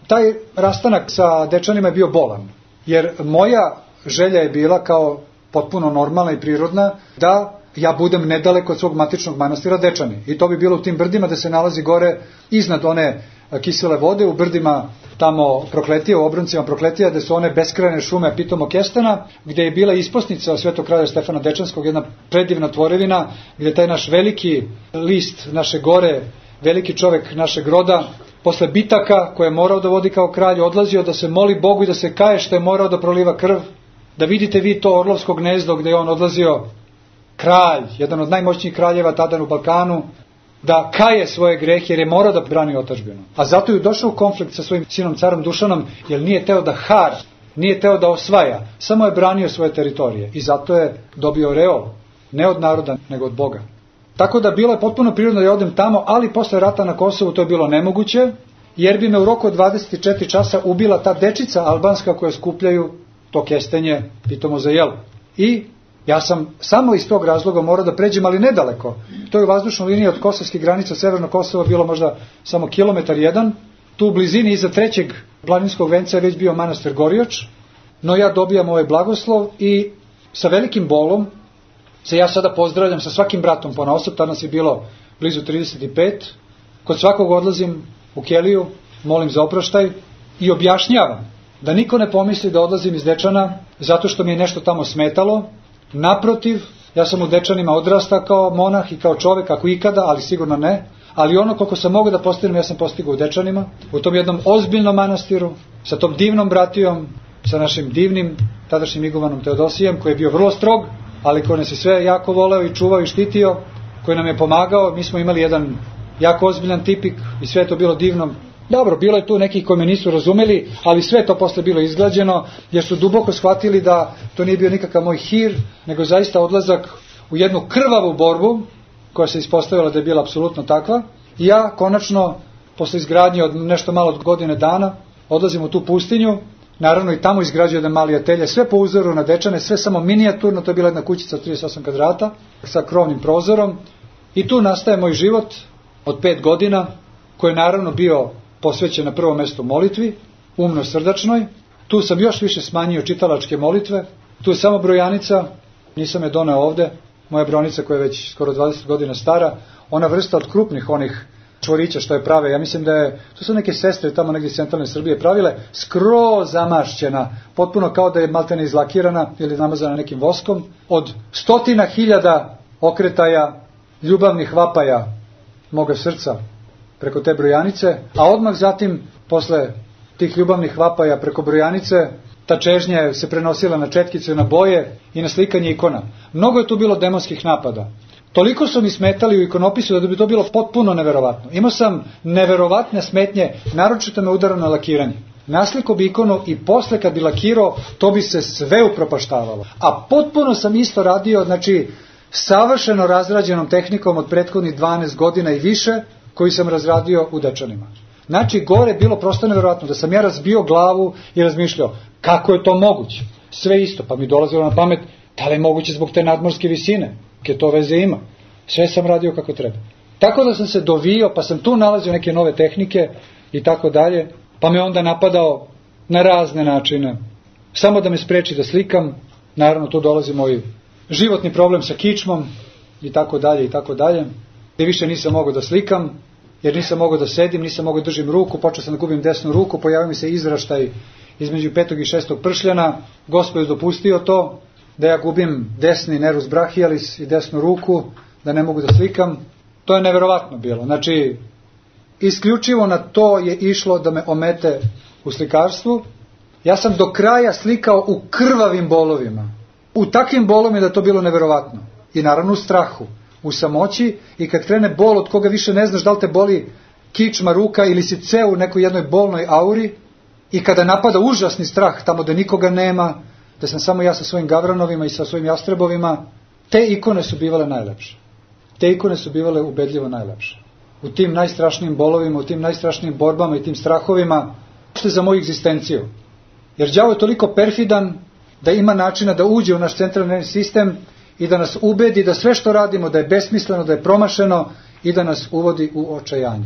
taj rastanak sa dečanima je bio bolan, jer moja želja je bila kao potpuno normalna i prirodna da ja budem nedaleko od svog matičnog manastira Dečani. I to bi bilo u tim brdima da se nalazi gore iznad one kisele vode, u brdima tamo Prokletija, u obroncima Prokletija, gde su one beskrajne šume pitomog kestena, gde je bila isposnica Svetog kralja Stefana Dečanskog, jedna predivna tvorevina, gde taj naš veliki list naše gore, veliki čovek našeg roda, posle bitaka koje je morao da vodi kao kralj, odlazio da se moli Bogu i da se kaje što je morao da proliva krv, da vidite vi to Orlovsko gnezdo gde je on odlazio, kralj, jedan od najmoćnijih kraljeva tada u Balkanu, da kaje svoje grehe jer je morao da brani otadžbinu. A zato je došao u konflikt sa svojim sinom carom Dušanom, jer nije teo da hara, nije teo da osvaja, samo je branio svoje teritorije i zato je dobio reol, ne od naroda, nego od Boga. Tako da bilo je potpuno prirodno da ja odem tamo, ali posle rata na Kosovu to je bilo nemoguće, jer bi me u roku od 24 časa ubila ta dečica albanska koja skupljaju to kestenje pitomo za jelo. I ja sam samo iz tog razloga morao da pređem, ali nedaleko. To je u vazdušnoj liniji od kosovskih granica Severnog Kosova bilo možda samo kilometar jedan. Tu u blizini iza trećeg planinskog venca je već bio manastir Gorioč, no ja dobijam ovaj blagoslov i sa velikim bolom se ja sada pozdravljam sa svakim bratom ponaosob, tada nas je bilo blizu 35, kod svakog odlazim u keliju, molim za oproštaj i objašnjavam da niko ne pomisli da odlazim iz Dečana zato što mi je nešto tamo smetalo. Naprotiv, ja sam u Dečanima odrastao kao monah i kao čovek, ako ikada, ali sigurno ne. Ali ono koliko sam mogao da postignem, ja sam postigao u Dečanima, u tom jednom ozbiljnom manastiru, sa tom divnom bratijom, sa našim divnim tadašnjim igumanom Teodosijem, koji je bio vrlo strog, ali koji nas je sve jako voleo i čuvao i štitio, koji nam je pomagao. Mi smo imali jedan jako ozbiljan tipik i sve je to bilo divno. Dobro, bilo je tu nekih koji me nisu razumeli, ali sve to posle bilo izgrađeno, jer su duboko shvatili da to nije bio nikakav moj hir, nego zaista odlazak u jednu krvavu borbu, koja se ispostavila da je bila apsolutno takva. I ja konačno, posle izgradnje od nešto malo od godine dana, odlazim u tu pustinju, naravno i tamo izgrađuju jedan mali atelje, sve po uzoru na Dečane, sve samo minijaturno, to je bila jedna kućica od 38 kvadrata, sa krovnim prozorom, i tu nastaje moj život od 5 godina, koji je naravno bio posvećen na prvom mestu molitvi, umno srdačnoj. Tu sam još više smanjio čitalačke molitve, tu je samo brojanica, nisam je doneo ovde, moja brojanica koja je već skoro 20 godina stara, ona vrsta od krupnih onih čvorića što je prave, ja mislim da je, to su neke sestre tamo negdje iz centralne Srbije pravile, skroz zamašćena, potpuno kao da je maltene izlakirana ili namazana nekim voskom, od 100.000 okretaja ljubavnih vapaja moga srca preko te brojanice, a odmah zatim, posle tih ljubavnih vapaja preko brojanice, ta čežnja se prenosila na četkice, na boje i na slikanje ikona. Mnogo je tu bilo demonskih napada. Toliko su mi smetali u ikonopisu da bi to bilo potpuno neverovatno. Imao sam neverovatne smetnje, naročito me udarao na lakiranje. Nasliko bi ikonu i posle kad bi lakirao, to bi se sve upropaštavalo. A potpuno sam isto radio, znači, savršeno razrađenom tehnikom od prethodnih 12 godina i više, koji sam razradio u Dečanima. Znači, gore je bilo prosto neverovatno da sam ja razbio glavu i razmišljao kako je to moguće. Sve isto, pa mi dolazilo na pamet da li je moguće zbog te nadmorske visine, ke to veze ima. Sve sam radio kako treba. Tako da sam se dovio, pa sam tu nalazio neke nove tehnike i tako dalje, pa me onda napadao na razne načine. Samo da me spreči da slikam, naravno tu dolazi moj životni problem sa kičmom i tako dalje i tako dalje. Gde više nisam mogao da slikam, jer nisam mogao da sedim, nisam mogao da držim ruku, počeo sam da gubim desnu ruku, pojavio mi se izraštaj između 5. i 6. pršljana, Gospod je dopustio to, da ja gubim desni nervus brachialis i desnu ruku, da ne mogu da slikam. To je neverovatno bilo. Znači, isključivo na to je išlo da me omete u slikarstvu. Ja sam do kraja slikao u krvavim bolovima. U takvim bolovima da to bilo neverovatno. I naravno u strahu, u samoći, i kad krene bol od koga više ne znaš da li te boli kičma, ruka ili si ceo u nekoj jednoj bolnoj auri, i kada napada užasni strah tamo da nikoga nema, da sam samo ja sa svojim gavranovima i sa svojim jastrebovima, te ikone su bivale najlepše. Te ikone su bivale ubedljivo najlepše. U tim najstrašnijim bolovima, u tim najstrašnijim borbama i tim strahovima, što je za moju egzistenciju. Jer đavo je toliko perfidan da ima načina da uđe u naš centralni sistem i da nas ubedi da sve što radimo da je besmisleno, da je promašeno i da nas uvodi u očajanje.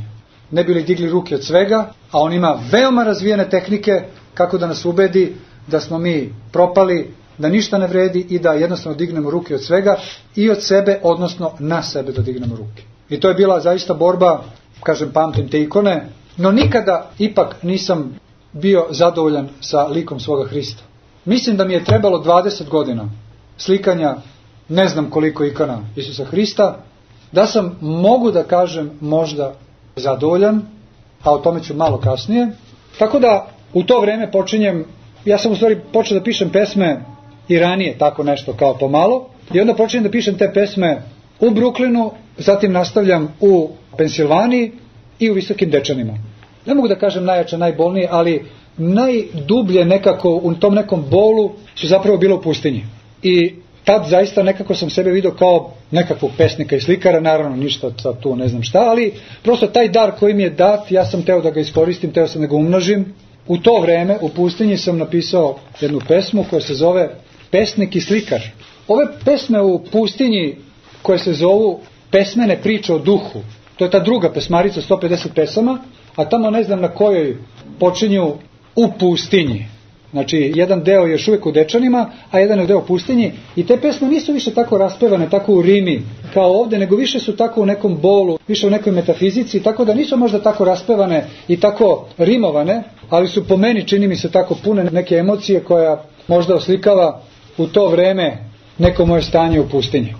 ne bi li digli ruke od svega, a on ima veoma razvijene tehnike kako da nas ubedi da smo mi propali, da ništa ne vredi i da jednostavno dignemo ruke od svega i od sebe, odnosno na sebe da dignemo ruke. I to je bila zaista borba, kažem, pamtim te ikone, no nikada ipak nisam bio zadovoljan sa likom svoga Hrista. Mislim da mi je trebalo 20 godina slikanja, ne znam koliko ikona Isusa Hrista, da sam, mogu da kažem, možda zadovoljan, a o tome ću malo kasnije. Tako da u to vreme počinjem, ja sam u stvari počeo da pišem pesme i ranije, tako nešto kao pomalo, i onda počinjem da pišem te pesme u Brooklynu, zatim nastavljam u Pensilvaniji i u Visokim Dečanima. Ne mogu da kažem najjače, najbolnije, ali najdublje nekako u tom nekom bolu su zapravo bilo u pustinji. I tad zaista nekako sam sebe vidio kao nekakvog pesnika i slikara, naravno ništa sad tu ne znam šta, ali prosto taj dar koji mi je dat, ja sam teo da ga iskoristim, teo sam da ga umnožim. U to vreme u pustinji sam napisao jednu pesmu koja se zove Pesnik i slikar. Ove pesme u pustinji koje se zovu Pesmene priče o duhu, to je ta druga pesmarica, 150 pesama, a tamo ne znam na kojoj počinju u pustinji. Znači, jedan deo je još uvijek u Dečanima, a jedan je deo u pustinji. I te pesme nisu više tako raspevane, tako u rimi kao ovde, nego više su tako u nekom bolu, više u nekoj metafizici, tako da nisu možda tako raspevane i tako rimovane, ali su po meni, čini mi se, tako pune neke emocije koja možda oslikava u to vreme neko moje stanje u pustinji.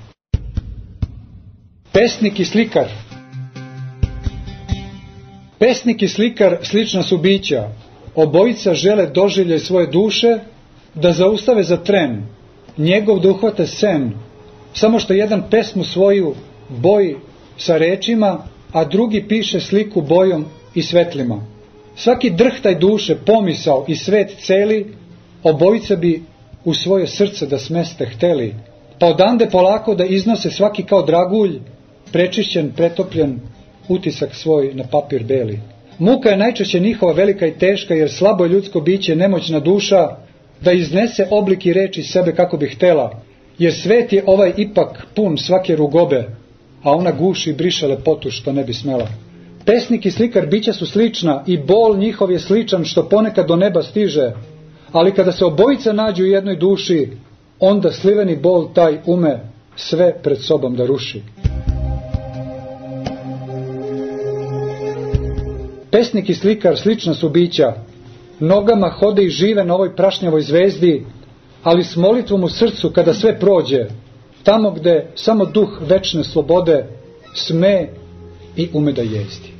Pesnik i slikar. Pesnik i slikar slična su bića. Obojica žele doživljaj svoje duše, da zaustave za tren, njegov da uhvate sen, samo što jedan pesmu svoju boji sa rečima, a drugi piše sliku bojom i svetlima. Svaki drhtaj duše, pomisao i svet celi, obojica bi u svoje srce da smeste hteli, pa odande polako da iznose svaki kao dragulj, prečišćen, pretopljen, utisak svoj na papir beli. Muka je najčešće njihova velika i teška, jer slabo je ljudsko biće, nemoćna duša, da iznese oblik i reč iz sebe kako bi htela, jer svet je ovaj ipak pun svake rugobe, a ona guši i briše lepotu što ne bi smela. Pesnik i slikar bića su slična i bol njihov je sličan što ponekad do neba stiže, ali kada se obojica nađu u jednoj duši, onda sliveni bol taj ume sve pred sobom da ruši. Pesnik i slikar slična su bića, nogama hode i žive na ovoj prašnjavoj zvezdi, ali s molitvom u srcu kada sve prođe, tamo gde samo duh večne slobode sme i ume da jezdi.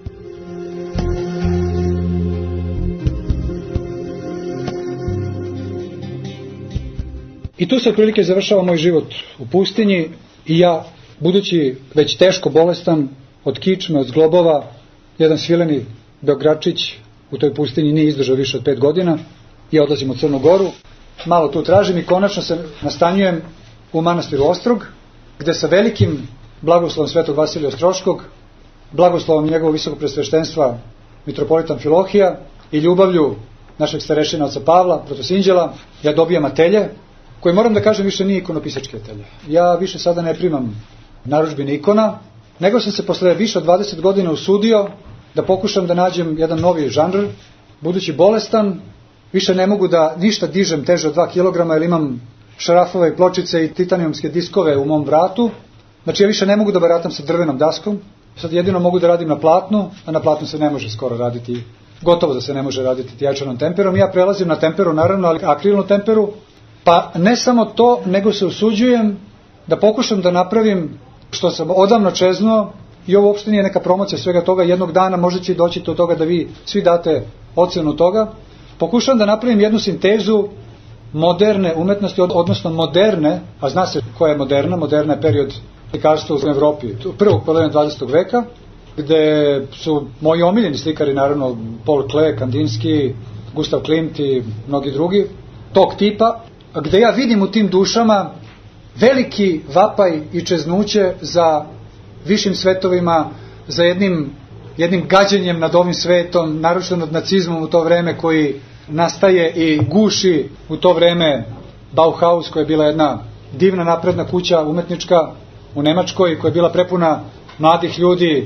I tu se otprilike završava moj život u pustinji i ja, budući već teško bolestan od kičme, od zglobova, jedan svileni Beogradčić u toj pustinji nije izdržao više od 5 godina i odlazim u Crnu Goru. Malo tu tražim i konačno se nastanjujem u manastiru Ostrog, gde sa velikim blagoslovom svetog Vasilija Ostroškog, blagoslovom njegovog visokog presveštenstva mitropolitan Filohija i ljubavlju našeg starešina oca Pavla, protosinđela, ja dobijam atelje, koji moram da kažem više nije ikonopisačke atelje. Ja više sada ne primam narudžbine ikona, nego sam se posle više od 20 godina usudio da pokušam da nađem jedan novi žanr, budući bolestan, više ne mogu da ništa dižem teže od 2 kg, jer imam šarafove i pločice i titanijumske diskove u mom vratu, znači ja više ne mogu da baratam sa drvenom daskom, sad jedino mogu da radim na platnu, a na platnu se ne može skoro raditi, gotovo da se ne može raditi jačanom temperom, ja prelazim na temperu, naravno, ali akrilnu temperu, pa ne samo to, nego se usuđujem da pokušam da napravim što sam odavno čeznuo, i ovo uopšte nije neka promocija svega toga, jednog dana možda će doći do toga da vi svi date ocenu toga, pokušam da napravim jednu sintezu moderne umetnosti, odnosno moderne, a zna se koja je moderna je period slikarstva u Evropi, prvog polovine 20. veka, gde su moji omiljeni slikari, naravno Paul Klee, Kandinsky, Gustav Klimt i mnogi drugi, tog tipa, gde ja vidim u tim dušama veliki vapaj i čeznuće za višim svetovima, za jednim gađenjem nad ovim svetom, naročito nad nacizmom u to vreme koji nastaje i guši u to vreme Bauhaus, koja je bila jedna divna napredna kuća umetnička u Nemačkoj, koja je bila prepuna mladih ljudi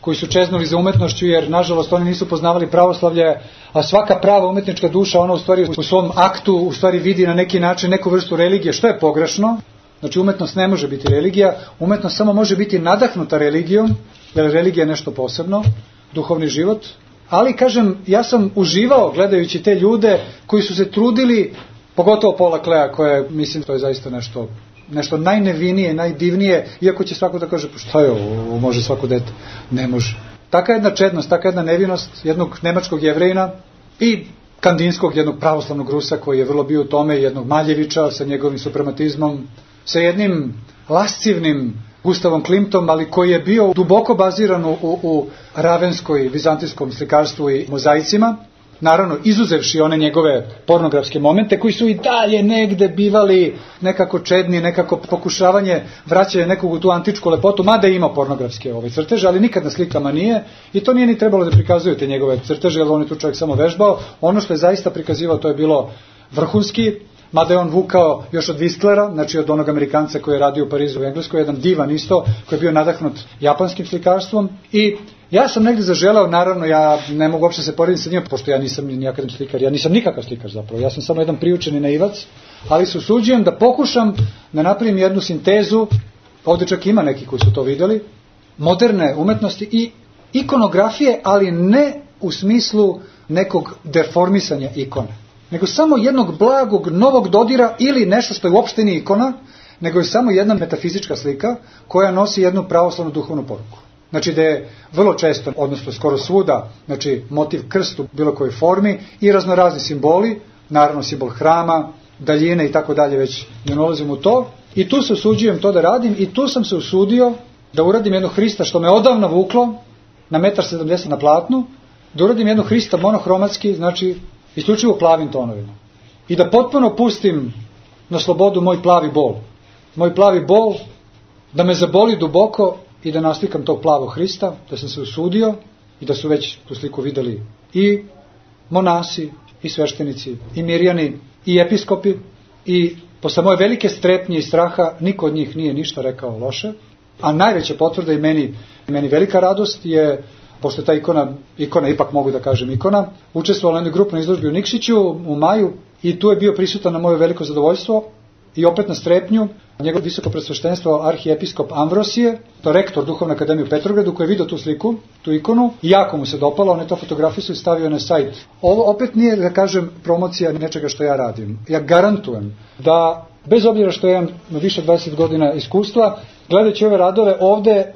koji su čeznuli za umetnošću, jer nažalost oni nisu poznavali pravoslavlje, a svaka prava umetnička duša, ona u stvari u svom aktu u stvari vidi na neki način neku vrstu religije, što je pogrešno. Znači umetnost ne može biti religija, umetnost samo može biti nadahnuta religijom, jer religija je nešto posebno, duhovni život. Ali, kažem, ja sam uživao gledajući te ljude koji su se trudili, pogotovo Paula Kleja, koje, mislim, to je zaista nešto najnevinije, najdivnije, iako će svako da kaže, pa šta je ovo, može svako dete? Ne može. Taka jedna čednost, taka jedna nevinost jednog nemačkog Jevrejina i Kandinskog, jednog pravoslavnog Rusa koji je vrlo bio u tome, jednog Maljevića sa njegovim suprematizmom, sa jednim lascivnim Gustavom Klimtom, ali koji je bio duboko baziran u ravenskoj, vizantijskom slikarstvu i mozaicima, naravno izuzevši one njegove pornografske momente koji su i dalje negde bivali nekako čedni, nekako pokušavanje vraćanja nekog u tu antičku lepotu, mada ima pornografske crteže, ali nikad na slikama nije, i to nije ni trebalo da prikazuju te njegove crteže, jer on je tu čovjek samo vežbao. Ono što je zaista prikazivao, to je bilo vrhunski, mada je on vukao još od Whistlera, znači od onog Amerikanca koji je radio u Parizu u Engleskoj, jedan divan isto, koji je bio nadahnut japanskim slikarstvom. I ja sam negdje zaželao, naravno ja ne mogu uopšte se porediti sa njima, pošto ja nisam ni akademski slikar, ja nisam nikakav slikar zapravo, ja sam samo jedan priučeni naivac, ali se usuđujem da pokušam da napravim jednu sintezu, ovdje čak ima neki koji su to vidjeli, moderne umetnosti i ikonografije, ali ne u smislu nekog deformisanja ikone, nego samo jednog blagog novog dodira ili nešto što je uopšte nije ikona, nego je samo jedna metafizička slika koja nosi jednu pravoslavnu duhovnu poruku. Znači da je vrlo često, odnosno skoro svuda, znači motiv krst u bilo kojoj formi i raznorazni simboli, naravno simbol hrama, daljine i tako dalje, već ne ulazim u to. I tu se usuđujem to da radim i tu sam se usudio da uradim jednog Hrista što me odavno vuklo na 1,70 m na platnu, da uradim jednog Hrista monohromatski, znači isključivo plavim tonovima. I da potpuno pustim na slobodu moj plavi bol. Moj plavi bol, da me zaboli duboko i da naslikam tog plavog Hrista, da sam se usudio i da su već tu sliku videli i monasi, i sveštenici, i mirjani, i episkopi, i posle moje velike strepnje i straha niko od njih nije ništa rekao loše, a najveća potvrda i meni velika radost je, pošto je ta ikona, ipak mogu da kažem ikona, učestvovala na jednoj grupnoj izložbi u Nikšiću u maju i tu je bio prisutan na moje veliko zadovoljstvo i opet na strepnju njegov visoko presveštenstvo arhijepiskop Amvrosije, to rektor Duhovne akademije u Petrogradu, koji je vidio tu sliku, tu ikonu, i jako mu se dopala, on je to fotografisao i stavio na sajt. Ovo opet nije, da kažem, promocija nečega što ja radim. Ja garantujem da, bez obzira što imam više od 20 godina iskustva, gledajući ove radove, ovde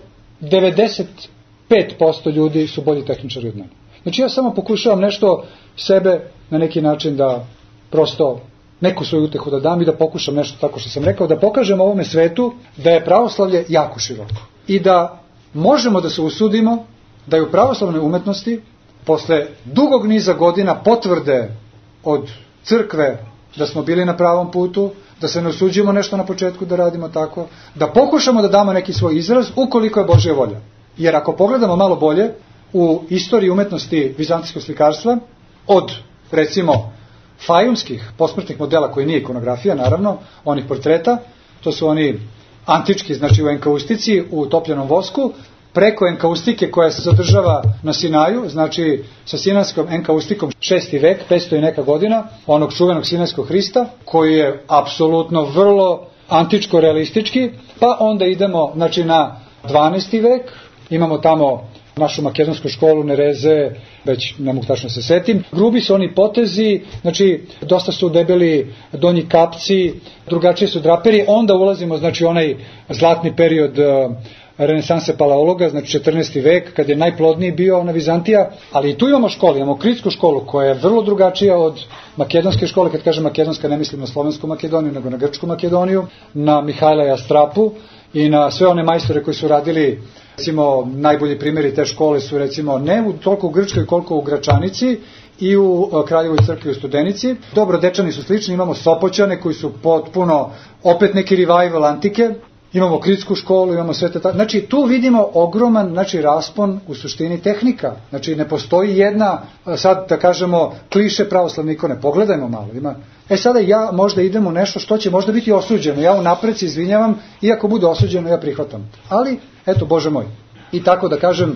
95% ljudi su bolji tehničari od mene. Znači ja samo pokušavam nešto sebe na neki način da prosto neku svoju utehu da dam i da pokušam nešto tako što sam rekao, da pokažem ovome svetu da je pravoslavlje jako široko. I da možemo da se usudimo da je u pravoslavnoj umetnosti posle dugog niza godina potvrde od crkve da smo bili na pravom putu, da se ne usuđujemo nešto na početku da radimo tako, da pokušamo da damo neki svoj izraz ukoliko je Božja volja. Jer ako pogledamo malo bolje u istoriji umetnosti vizantijskog slikarstva, od recimo fajumskih posmrtnih modela koji nije ikonografija, naravno, onih portreta, to su oni antički, znači u enkaustici, u topljenom vosku, preko enkaustike koja se zadržava na Sinaju, znači sa sinanskom enkaustikom 6. vek, 500 i neka godina, onog čuvenog sinajskog Hrista, koji je apsolutno vrlo antičko-realistički, pa onda idemo znači, na 12. vek, imamo tamo našu makedonsku školu, Nereze, već ne mogu tačno se setim. Grubi su oni potezi, znači dosta su debeli donji kapci, drugačije su draperi, onda ulazimo znači onaj zlatni period renesanse paleologa, znači 14. vek, kad je najplodniji bio na Vizantija, ali i tu imamo školu, imamo kritsku školu koja je vrlo drugačija od makedonske škole, kad kažem makedonska ne mislim na slovensku Makedoniju, nego na grčku Makedoniju, na Mihajla Jastrapu i na sve one majstore koji su radili. Recimo, najbolji primjeri te škole su recimo ne toliko u Grčkoj koliko u Gračanici i u Kraljevoj crkvi u Studenici. Dobro, Dečani su slični, imamo Sopoćane koji su potpuno opet neki revival antike, imamo kritsku školu, imamo sve te... Znači, tu vidimo ogroman raspon u suštini tehnika. Znači, ne postoji jedna, sad da kažemo, kliše pravoslavne ikone. Pogledajmo malo. Sada ja možda idem u nešto što će možda biti osuđeno. Ja unapred se izvinjavam, iako bude osuđeno, ja prihvatam. Ali, eto, Bože moj. I tako da kažem,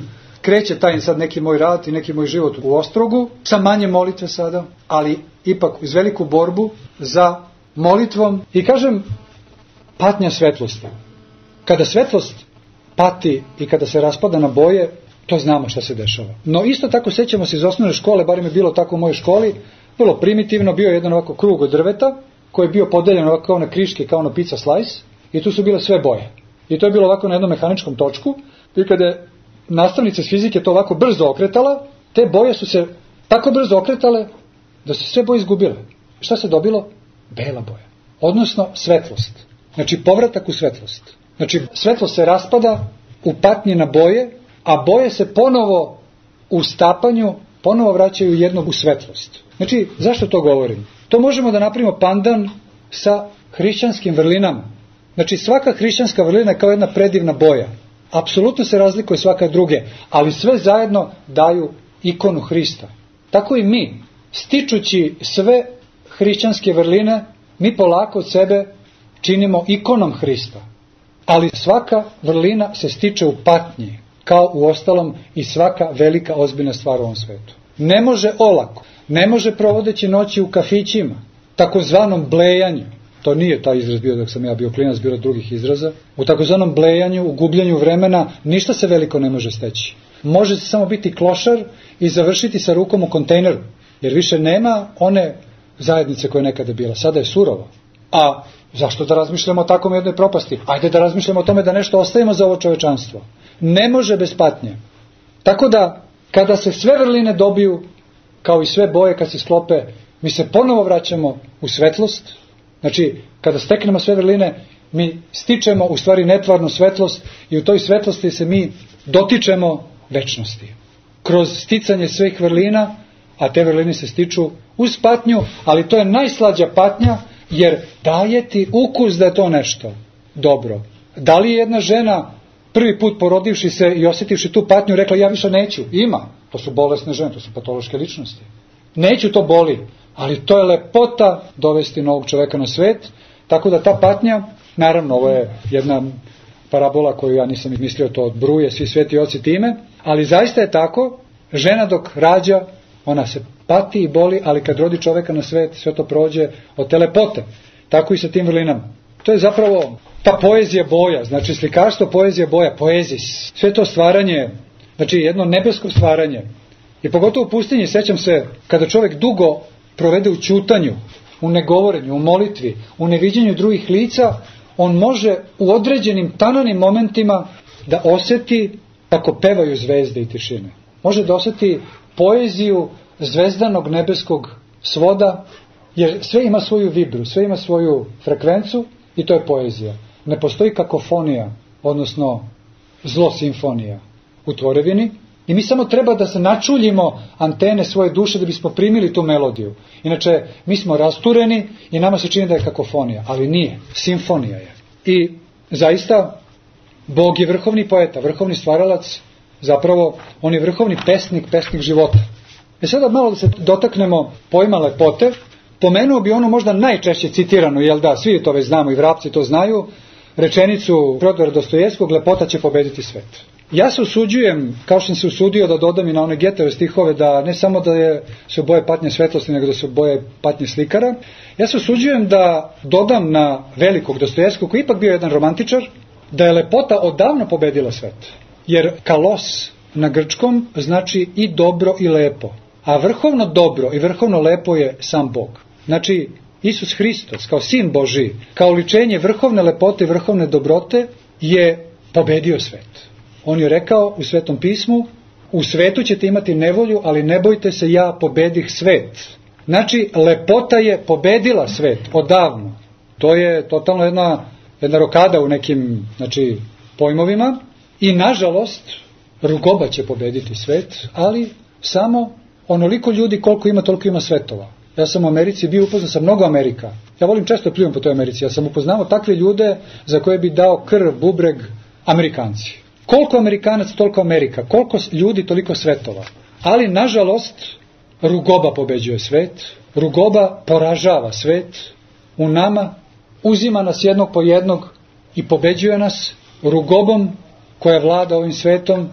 kreće taj sad neki moj rad i neki moj život u Ostrogu, sa manje molitve sada, ali ipak uz veliku borbu za molitvom i kažem patnja svetlosti. Kada svetlost pati i kada se raspada na boje, to znamo šta se dešava. No isto tako sećamo se iz osnovne škole, barem je bilo tako u mojoj školi, vrlo primitivno, bio jedan ovako krug od drveta koji je bio podeljen ovako kao na kriške, kao na pizza slice i tu su bile sve boje. I to je bilo ovako na jednom mehaničkom točku i kada je nastavnica iz fizike to ovako brzo okretala, te boje su se tako brzo okretale da su sve boje izgubile. Šta se dobilo? Bela boja. Odnosno svetlost. Znači povratak u svetlost. Znači svetlost se raspada u patnji na boje, a boje se ponovo u stapanju ponovo vraćaju jednog u svetlost. Znači, zašto to govorim? To možemo da napravimo pandan sa hrišćanskim vrlinama. Znači, svaka hrišćanska vrlina je kao jedna predivna boja. Apsolutno se razlikuje svaka druge, ali sve zajedno daju ikonu Hrista. Tako i mi, stičući sve hrišćanske vrline, mi polako od sebe činimo ikonom Hrista. Ali svaka vrlina se stiče u patnji, kao u ostalom i svaka velika ozbiljna stvar u ovom svetu. Ne može olako, ne može provodeći noći u kafićima, takozvanom blejanju. To nije taj izraz bio dok sam ja bio klinac, bilo drugih izraza. U takozvanom blejanju, u gubljenju vremena, ništa se veliko ne može steći. Može se samo biti klošar i završiti sa rukom u kontejneru, jer više nema one zajednice koja je nekada bila. Sada je surovo. A zašto da razmišljamo o takvom jednoj propasti? Ajde da razmišljamo o tome da nešto ostavimo za ovo čovečanstvo. Ne može bez patnje. Tako da, kada se sve vrline dobiju, kao i sve boje kad se sklope, mi se ponovo vraćamo u svetlost. Znači, kada steknemo sve vrline, mi stičemo u stvari netvarnu svetlost i u toj svetlosti se mi dotičemo večnosti. Kroz sticanje svih vrlina, a te vrline se stiču uz patnju, ali to je najslađa patnja, jer daje ti ukus da je to nešto dobro. Da li je jedna žena prvi put porodivši se i osjetivši tu patnju rekla ja više neću? Ima. To su bolesne žene, to su patološke ličnosti. Neću, to boli, ali to je lepota dovesti novog čoveka na svet, tako da ta patnja, naravno ovo je jedna parabola koju ja nisam izmislio, to bruje svi sveti oci time, ali zaista je tako, žena dok rađa, ona se pati i boli, ali kad rodi čoveka na svet, sve to prođe od te lepote. Tako i sa tim vrlinama. To je zapravo ta poezija boja, znači slikarstvo, poezija boja, poezis. Sve to stvaranje, znači jedno nebesko stvaranje. I pogotovo u pustinji, sećam se, kada čovjek dugo provede u ćutanju, u negovorenju, u molitvi, u neviđenju drugih lica, on može u određenim tananim momentima da osjeti kako pevaju zvezde i tišine. Može da osjeti poeziju zvezdanog nebeskog svoda, jer sve ima svoju vibru, sve ima svoju frekvencu i to je poezija. Ne postoji kakofonija, odnosno zlo-simfonija u tvorevini i mi samo treba da se načuljimo antene svoje duše da bismo primili tu melodiju. Inače, mi smo rastureni i nama se čini da je kakofonija, ali nije, simfonija je. I zaista, Bog je vrhovni poeta, vrhovni stvaralac, zapravo on je vrhovni pesnik, pesnik života. Sada malo da se dotaknemo pojma lepote. Pomenuo bi ono možda najčešće citirano, jel da, svi to već znamo i vrapci to znaju, rečenicu Fjodora Dostojevskog, lepota će pobediti svet. Ja se usuđujem, kao što sam se usudio da dodam i na one Goetheve stihove, da ne samo da se oboje patnje svetlosti, nego da se oboje patnje slikara, ja se usuđujem da dodam na velikog Dostojevskog, koji ipak bio jedan romantičar, da je lepota odavno pobedila svet. Jer kalos na grčkom znači i dobro i lepo. A vrhovno dobro i vrhovno lepo je sam Bog. Znači, Isus Hristos, kao sin Božiji, kao ličenje vrhovne lepote i vrhovne dobrote, je pobedio svet. On je rekao u Svetom pismu, u svetu ćete imati nevolju, ali ne bojte se, ja pobedih svet. Znači, lepota je pobedila svet odavno. To je totalno jedna rokada u nekim pojmovima. I nažalost, rugoba će pobediti svet, ali samo onoliko ljudi koliko ima, toliko ima svetova. Ja sam u Americi bio upoznan sa mnogo Amerika. Ja volim često pljujem po toj Americi. Ja sam upoznao takve ljude za koje bi dao krv, bubreg, Amerikanci. Koliko Amerikanac, toliko Amerika. Koliko ljudi, toliko svetova. Ali, nažalost, rugoba pobeđuje svet. Rugoba poražava svet. U nama uzima nas jednog po jednog i pobeđuje nas rugobom koja vlada ovim svetom,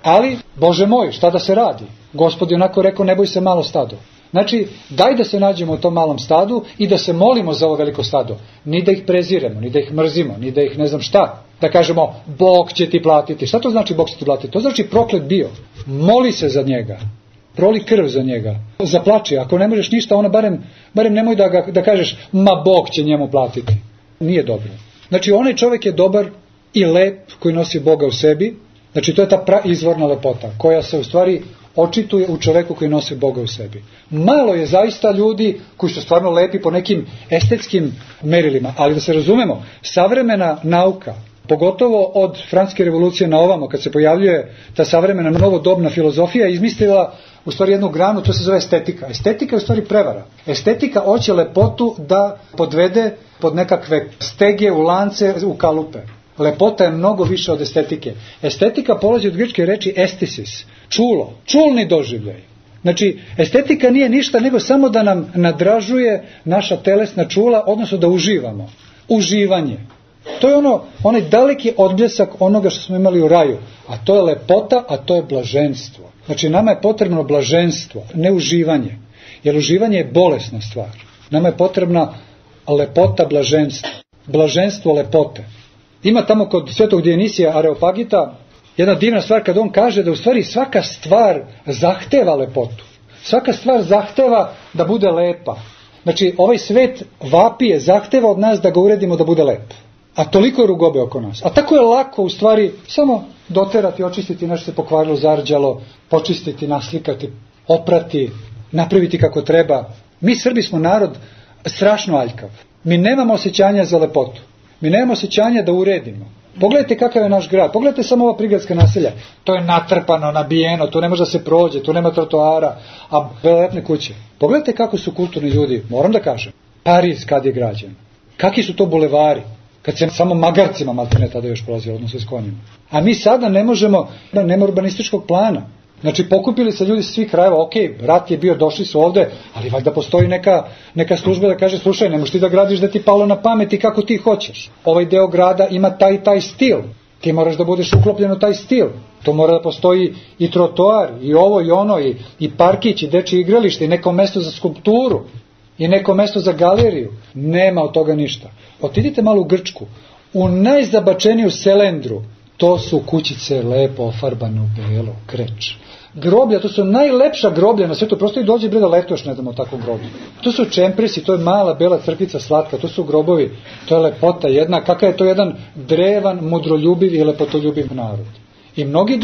Ali, Bože moj, šta da se radi? Gospod je onako rekao, ne boj se malo stado. Znači, daj da se nađemo u tom malom stadu i da se molimo za ovo veliko stado. Ni da ih preziremo, ni da ih mrzimo, ni da ih ne znam šta. Da kažemo, Bog će ti platiti. Šta to znači Bog će ti platiti? To znači proklet bio. Moli se za njega. Proli krv za njega. Zaplači. Ako ne možeš ništa, ona barem nemoj da kažeš, ma Bog će njemu platiti. Nije dobro. Znači, onaj čovjek je dobar i lep koji nosi Boga u sebi. Znači, to je ta izvorna lepota koja se u stvari očituje u čoveku koji nosi Boga u sebi. Malo je zaista ljudi koji su stvarno lepi po nekim estetskim merilima, ali da se razumemo, savremena nauka, pogotovo od Francuske revolucije na ovamo, kad se pojavljuje ta savremena novodobna filozofija, izmislila u stvari jednu granu, to se zove estetika. Estetika je u stvari prevara. Estetika hoće lepotu da podvede pod nekakve stege, u lance, u kalupe. Lepota je mnogo više od estetike. Estetika polazi od grčke reči estesis, čulo, čulni doživljaj. Znači, estetika nije ništa nego samo da nam nadražuje naša telesna čula, odnosno da uživamo. Uživanje. To je onaj daleki odbljesak onoga što smo imali u raju. A to je lepota, a to je blaženstvo. Znači, nama je potrebno blaženstvo, ne uživanje. Jer uživanje je bolesna stvar. Nama je potrebna lepota, blaženstvo. Blaženstvo lepote. Ima tamo kod svetog Dionisija Areopagita jedna divna stvar kad on kaže da u stvari svaka stvar zahteva lepotu. Svaka stvar zahteva da bude lepa. Znači, ovaj svet vapije, zahteva od nas da ga uredimo da bude lep. A toliko je rugobe oko nas. A tako je lako u stvari samo doterati, očistiti nešto se pokvarilo, zarđalo, počistiti, naslikati, oprati, napraviti kako treba. Mi Srbi smo narod strašno aljkav. Mi nemamo osjećanja za lepotu. Mi nemamo osjećanja da uredimo. Pogledajte kakav je naš grad. Pogledajte samo ova prigradska naselja. To je natrpano, nabijeno, tu ne može da se prođe, tu nema trotoara, a velelepne kuće. Pogledajte kako su kulturni ljudi, moram da kažem. Pariz kad je građen. Kakvi su to bulevari? Kad se samo magarcima maltene tada još prolazilo, odnosno s konjima. A mi sada ne možemo, nema urbanističkog plana. Znači, pokupili se ljudi sa svih krajeva, ok, rat je bio, došli su ovde, ali valjda postoji neka služba da kaže, slušaj, ne možeš ti da gradiš da ti palo na pamet i kako ti hoćeš. Ovaj deo grada ima taj stil. Ti moraš da budeš uklopljen u taj stil. To mora da postoji i trotoar, i ovo i ono, i parkić, i dečje igralište, i neko mesto za skulpturu, i neko mesto za galeriju. Nema od toga ništa. Otidite malo u Grčku, u najzabačeniju selendru, to su kućice lepo ofarbane u belo, kreč. Groblja, to su najlepša groblja na svetu, prosto i dođe bre da letuješ, ne znamo tako groblje. To su čempresi, to je mala bela crkvica slatka, to su grobovi, to je lepota jedna, kakav je to jedan drevan, mudroljubiv i lepotoljubiv narod. I mnogi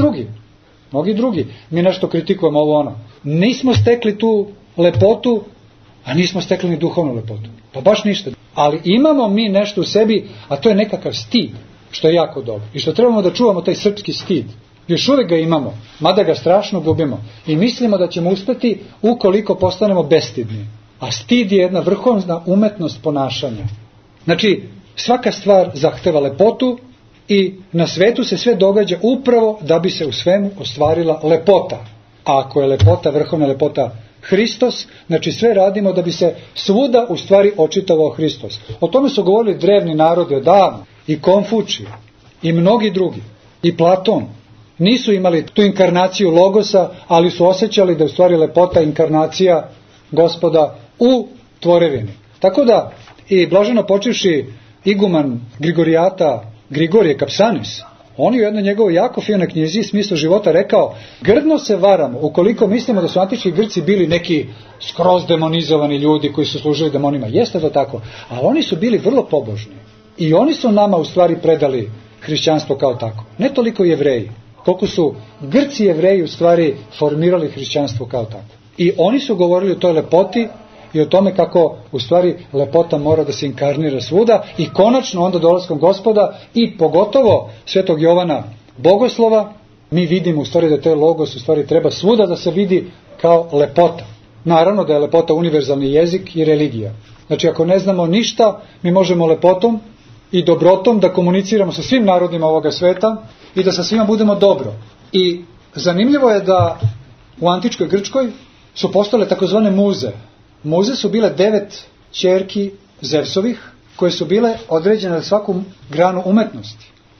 drugi, mi nešto kritikujemo ovo ono. Nismo stekli tu lepotu, a nismo stekli ni duhovnu lepotu. Pa baš ništa. Ali imamo mi nešto u sebi, a to je nekakav stid, što je jako dobro. I što trebamo da čuvamo taj srpski stid. Još uvijek ga imamo, mada ga strašno gubimo. I mislimo da ćemo uspeti ukoliko postanemo bestidni. A stid je jedna vrhovna umetnost ponašanja. Znači, svaka stvar zahteva lepotu i na svetu se sve događa upravo da bi se u svemu ostvarila lepota. A ako je lepota, vrhovna lepota Hristos, znači sve radimo da bi se svuda u stvari očitavao Hristos. O tome su govorili drevni narodi odavno, i Konfučije, i mnogi drugi, i Platon. Nisu imali tu inkarnaciju logosa, ali su osjećali da je u stvari lepota inkarnacija Gospoda u tvorevini. Tako da, i blaženo počivši iguman Grigorijata, Grigorije Kapsanis, on je u jednoj njegovoj jako finoj knjizi Smisao života rekao, grdno se varamo ukoliko mislimo da su antički Grci bili neki skroz demonizovani ljudi koji su služili demonima. Jeste to tako, ali oni su bili vrlo pobožni. I oni su nama u stvari predali hrišćanstvo kao tako. Ne toliko Jevreji, koliko su Grci Jevreji u stvari formirali hrišćanstvo kao tako. I oni su govorili o toj lepoti i o tome kako u stvari lepota mora da se inkarnira svuda i konačno onda dolaskom Gospoda i pogotovo svetog Jovana Bogoslova mi vidimo u stvari da taj logos u stvari treba svuda da se vidi kao lepota. Naravno da je lepota univerzalni jezik i religija. Znači ako ne znamo ništa, mi možemo lepotom i dobrotom da komuniciramo sa svim narodima ovoga sveta i da sa svima budemo dobro. I zanimljivo je da u antičkoj Grčkoj su postale takozvane muze. Muze su bile 9 ćerki Zevsovih koje su bile određene za svaku granu umetnosti.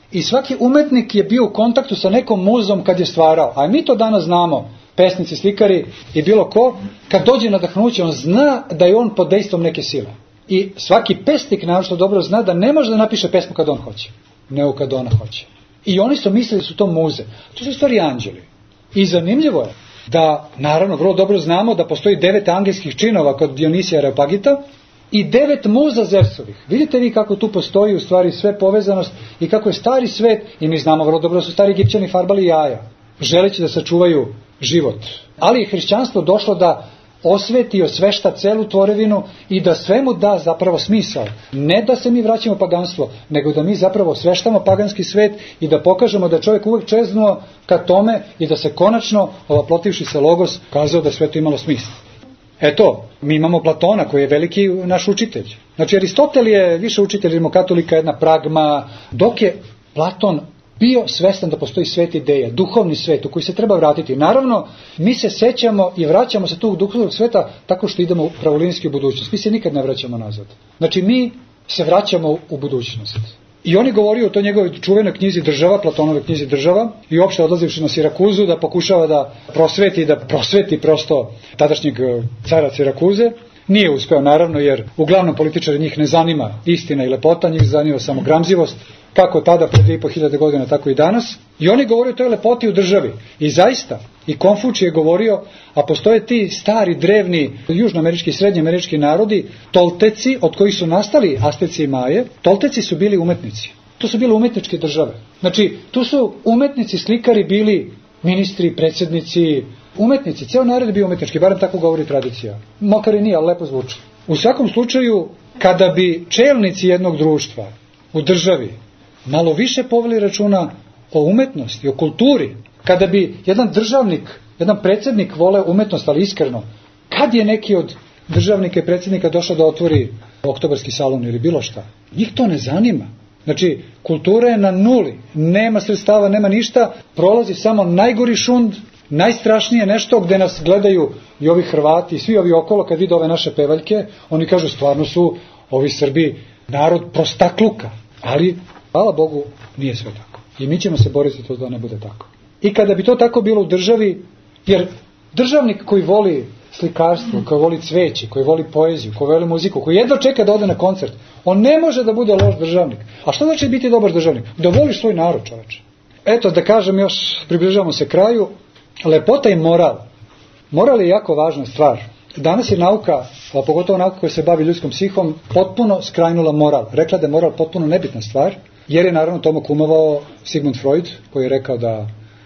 I svaki umetnik je bio u kontaktu sa nekom muzom kad je stvarao. A mi to danas znamo, pesnici, slikari i bilo ko, kad dođe nadahnuće, on zna da je on pod dejstvom neke sile. I svaki pesnik naravno dobro zna da ne može da napiše pesmu kad on hoće, nego kad ona hoće. I oni su mislili da su to muze. To su stvari anđeli. I zanimljivo je da, naravno, vrlo dobro znamo da postoji 9 angelskih činova kod Dionisija Areopagita i 9 muza Zevsovih. Vidite vi kako tu postoji u stvari sve povezanost i kako je stari svet, i mi znamo vrlo dobro da su stari Egipćani farbali jaja, želeći da sačuvaju život. Ali je hrišćanstvo došlo da osveti i osvešta celu tvorevinu i da svemu da zapravo smisao. Ne da se mi vraćamo paganstvo, nego da mi zapravo osveštamo paganski svet i da pokažemo da čovjek uvek čeznuo ka tome i da se konačno, ovaplotivši se logos, kazao da sve to imalo smisla. Eto, mi imamo Platona koji je veliki naš učitelj. Znači Aristotel je više učitelj rimokatolika, jedna pragma, dok je Platon bio svestan da postoji svet ideja, duhovni svet u koji se treba vratiti. Naravno, mi se sećamo i vraćamo se tu u duhovnog sveta tako što idemo u pravolinijski u budućnost. Mi se nikad ne vraćamo nazad. Znači, mi se vraćamo u budućnost. I on je govorio o toj njegovoj čuvenoj knjizi Država, Platonove knjizi Država, i uopšte odlazivši na Sirakuzu da pokušava da prosveti prosto tadašnjeg cara Sirakuze. Nije uspeo, naravno, jer uglavnom političari njih ne zanima istina i lepota, njih zanima samo gramzivost, kako tada pred 2500 godina, tako i danas. I on je govorio o toj lepoti u državi. I zaista, i Konfučije je govorio, a postoje ti stari, drevni, južnoamerički i srednjoamerički narodi, Tolteci, od kojih su nastali Asteci i Maje. Tolteci su bili umetnici. To su bile umetničke države. Znači, tu su umetnici, slikari bili ministri, predsjednici, umetnici. Ceo narod je bio umetnički, barem tako govori tradicija. Makar i nije, ali lepo zvuči. U svakom slučaju, kada bi čelnici jednog društva u državi malo više poveli računa o umetnosti, o kulturi, kada bi jedan državnik, jedan predsjednik voleo umetnost, ali iskreno, kad je neki od državnika i predsjednika došao da otvori oktobarski salon ili bilo šta, njih to ne zanima. Znači, kultura je na nuli, nema sredstava, nema ništa, prolazi samo najgori šund, najstrašnije nešto gde nas gledaju i ovi Hrvati i svi ovi okolo, kad vide ove naše pevaljke, oni kažu stvarno su ovi Srbi narod prostakluka, ali hvala Bogu nije sve tako. I mi ćemo se boriti to da ne bude tako. I kada bi to tako bilo u državi, jer državnik koji voli slikarstvo, koji voli cveće, koji voli poeziju, koji voli muziku, koji jedva čeka da ode na koncert, on ne može da bude loš državnik. A što znači biti dobar državnik? Da voliš svoj narod, čoveče. Eto, da kažem još, približavamo se kraju, lepota i moral. Moral je jako važna stvar. Danas je nauka, a pogotovo nauka koja se bavi ljudskom psihom, potpuno skrajnula moral. Rekla da je moral potpuno nebitna stvar, jer je naravno tomu kumovao Sigmund Freud, koji je rekao da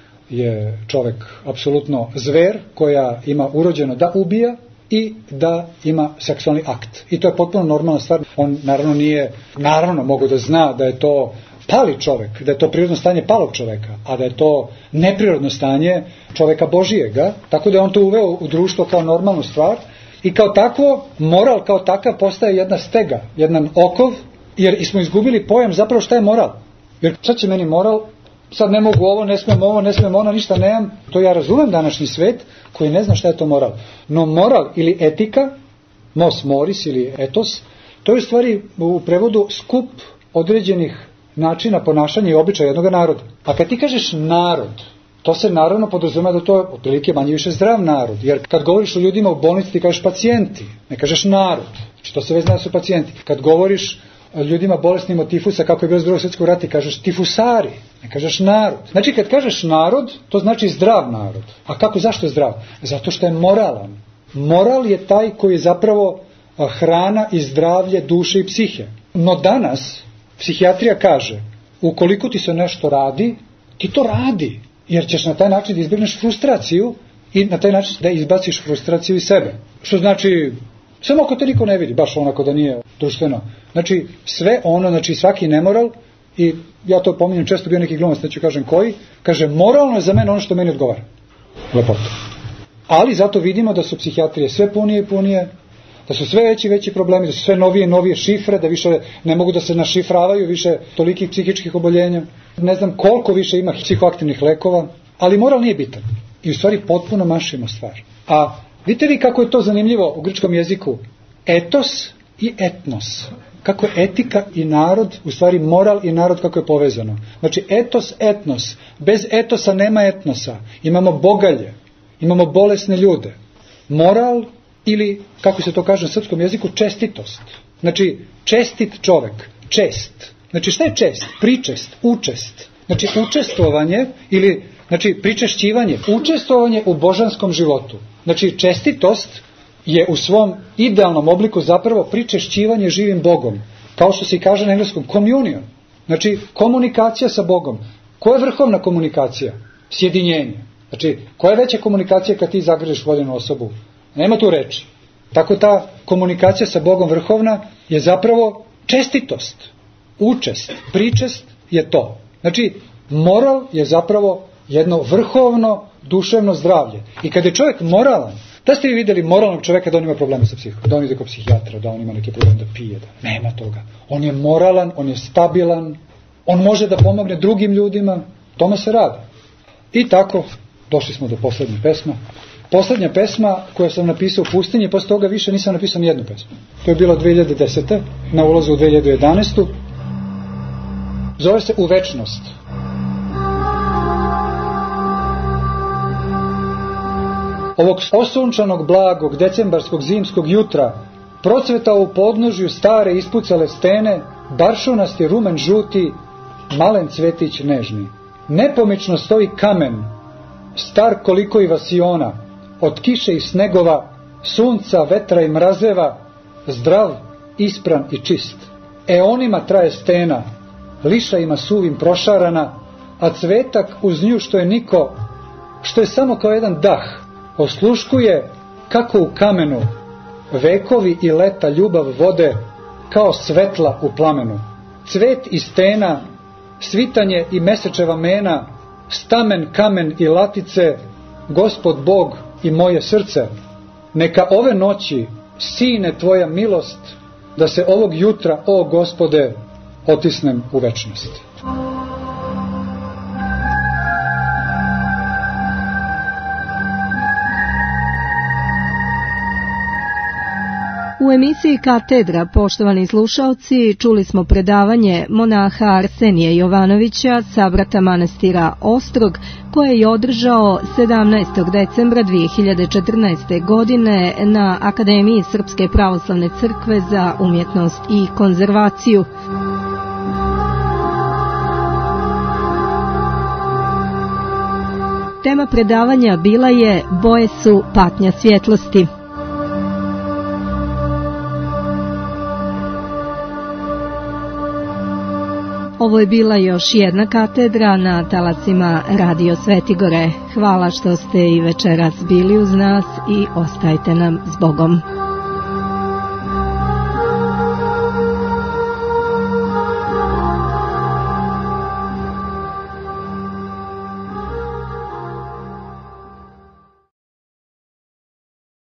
je čovek apsolutno zver koja ima urođeno da ubija i da ima seksualni akt. I to je potpuno normalna stvar. On naravno mogu da zna da je to pali čovek, da je to prirodno stanje palog čoveka, a da je to neprirodno stanje čoveka Božijega, tako da je on to uveo u društvo kao normalnu stvar i kao takvo, moral kao takav postaje jedna stega, jedan okov, jer smo izgubili pojam zapravo šta je moral. Jer šta će meni moral? Sad ne mogu ovo, ne smem ono, ništa nemam. To ja razumem današnji svet koji ne zna šta je to moral. No moral ili etika, mos moris ili etos, to je u stvari u prevodu skup određenih načina ponašanja i običaja jednog naroda. A kad ti kažeš narod, to se naravno podrazumeva da to je otprilike manje više zdrav narod. Jer kad govoriš o ljudima u bolnici ti kažeš pacijenti, ne kažeš narod. Znači to se već zna da su pacijenti. Kad govoriš ljudima bolesnim od tifusa, kako je bilo iz Drugog svjetskog rata, kažeš tifusari, ne kažeš narod. Znači kad kažeš narod, to znači zdrav narod. A kako, zašto je zdrav? Zato što je moralan. Moral je taj koji je zapravo hrana i zdravlje duše i psihe. No danas psihijatrija kaže, ukoliko ti se nešto radi, ti to radi, jer ćeš na taj način da izbjegneš frustraciju i na taj način da izbaciš frustraciju iz sebe. Što znači, samo ako te niko ne vidi, baš onako da nije društveno. Znači, sve ono, znači svaki nemoral, i ja to pominjem, često bio neki glumac, neću kažem koji, kaže, moralno je za mene ono što meni odgovara. Lepota. Ali zato vidimo da su psihijatrije sve punije i punije, da su sve veći i veći problemi, da su sve novije i novije šifre, da više ne mogu da se našifravaju više tolikih psihičkih oboljenja. Ne znam koliko više ima psihoaktivnih lekova, ali moral nije bitan. I u stvari potpuno mašimo stvar. A vidite li kako je to zanimljivo u grčkom jeziku? Etos i etnos. kako je etika i narod, u stvari moral i narod kako je povezano. Znači etos, etnos. Bez etosa nema etnosa. Imamo bogalje, imamo bolesne ljude. Moral ili, kako se to kaže na srpskom jeziku, čestitost. Znači čestit čovek, čest. Znači šta je čest? Pričest, učest. Znači učestvovanje ili pričešćivanje, učestvovanje u božanskom životu. Znači čestitost je u svom idealnom obliku zapravo pričešćivanje živim Bogom. Kao što se i kaže na engleskom, communion. Znači komunikacija sa Bogom. Koja je vrhovna komunikacija? Sjedinjenje. Znači koja je veća komunikacija kad ti zagrliš voljenu osobu? Nema tu reči. Tako ta komunikacija sa Bogom vrhovna je zapravo čestitost. Učest, pričest je to. Znači moral je zapravo jedno vrhovno duševno zdravlje. I kad je čovjek moralan, da ste vi vidjeli moralnog čovjeka da on ima probleme sa psihom, da on ide kod psihijatra, da on ima neke probleme da pije, da nema toga. On je moralan, on je stabilan, on može da pomogne drugim ljudima, tome se radi. I tako, došli smo do poslednje pesme. Poslednja pesma koju sam napisao u pustinji, posle toga više nisam napisao ni jednu pesmu. To je bilo 2010. na ulazu u 2011. Zove se U večnost. Ovog osunčanog, blagog, decembarskog, zimskog jutra procvetao u podnožju stare ispucale stene, baršunasti rumen žuti, malen cvetić nežni. Nepomično stoji kamen, star koliko i vasiona, od kiše i snegova, sunca, vetra i mrazeva, zdrav, ispran i čist. Eonima traje stena, lišajima suvim prošarana, a cvetak uz nju što je niko, što je samo kao jedan dah, osluškuje kako u kamenu vekovi i leta ljubav vode kao svetla u plamenu. Cvet i stena, svitanje i mesečeva mena, stamen, kamen i latice, Gospod Bog i moje srce. Neka ove noći sine tvoja milost, da se ovog jutra, o Gospode, otisnem u večnost. U emisiji Katedra, poštovani slušaoci, čuli smo predavanje monaha Arsenija Jovanovića, sabrata manastira Ostrog, koje je održao 17. decembra 2014. godine na Akademiji Srpske pravoslavne crkve za umjetnost i konzervaciju. Tema predavanja bila je Boje su patnja svjetlosti. Ovo je bila još jedna katedra na talasima Radio Svetigore. Hvala što ste i večeras bili uz nas i ostajte nam s Bogom.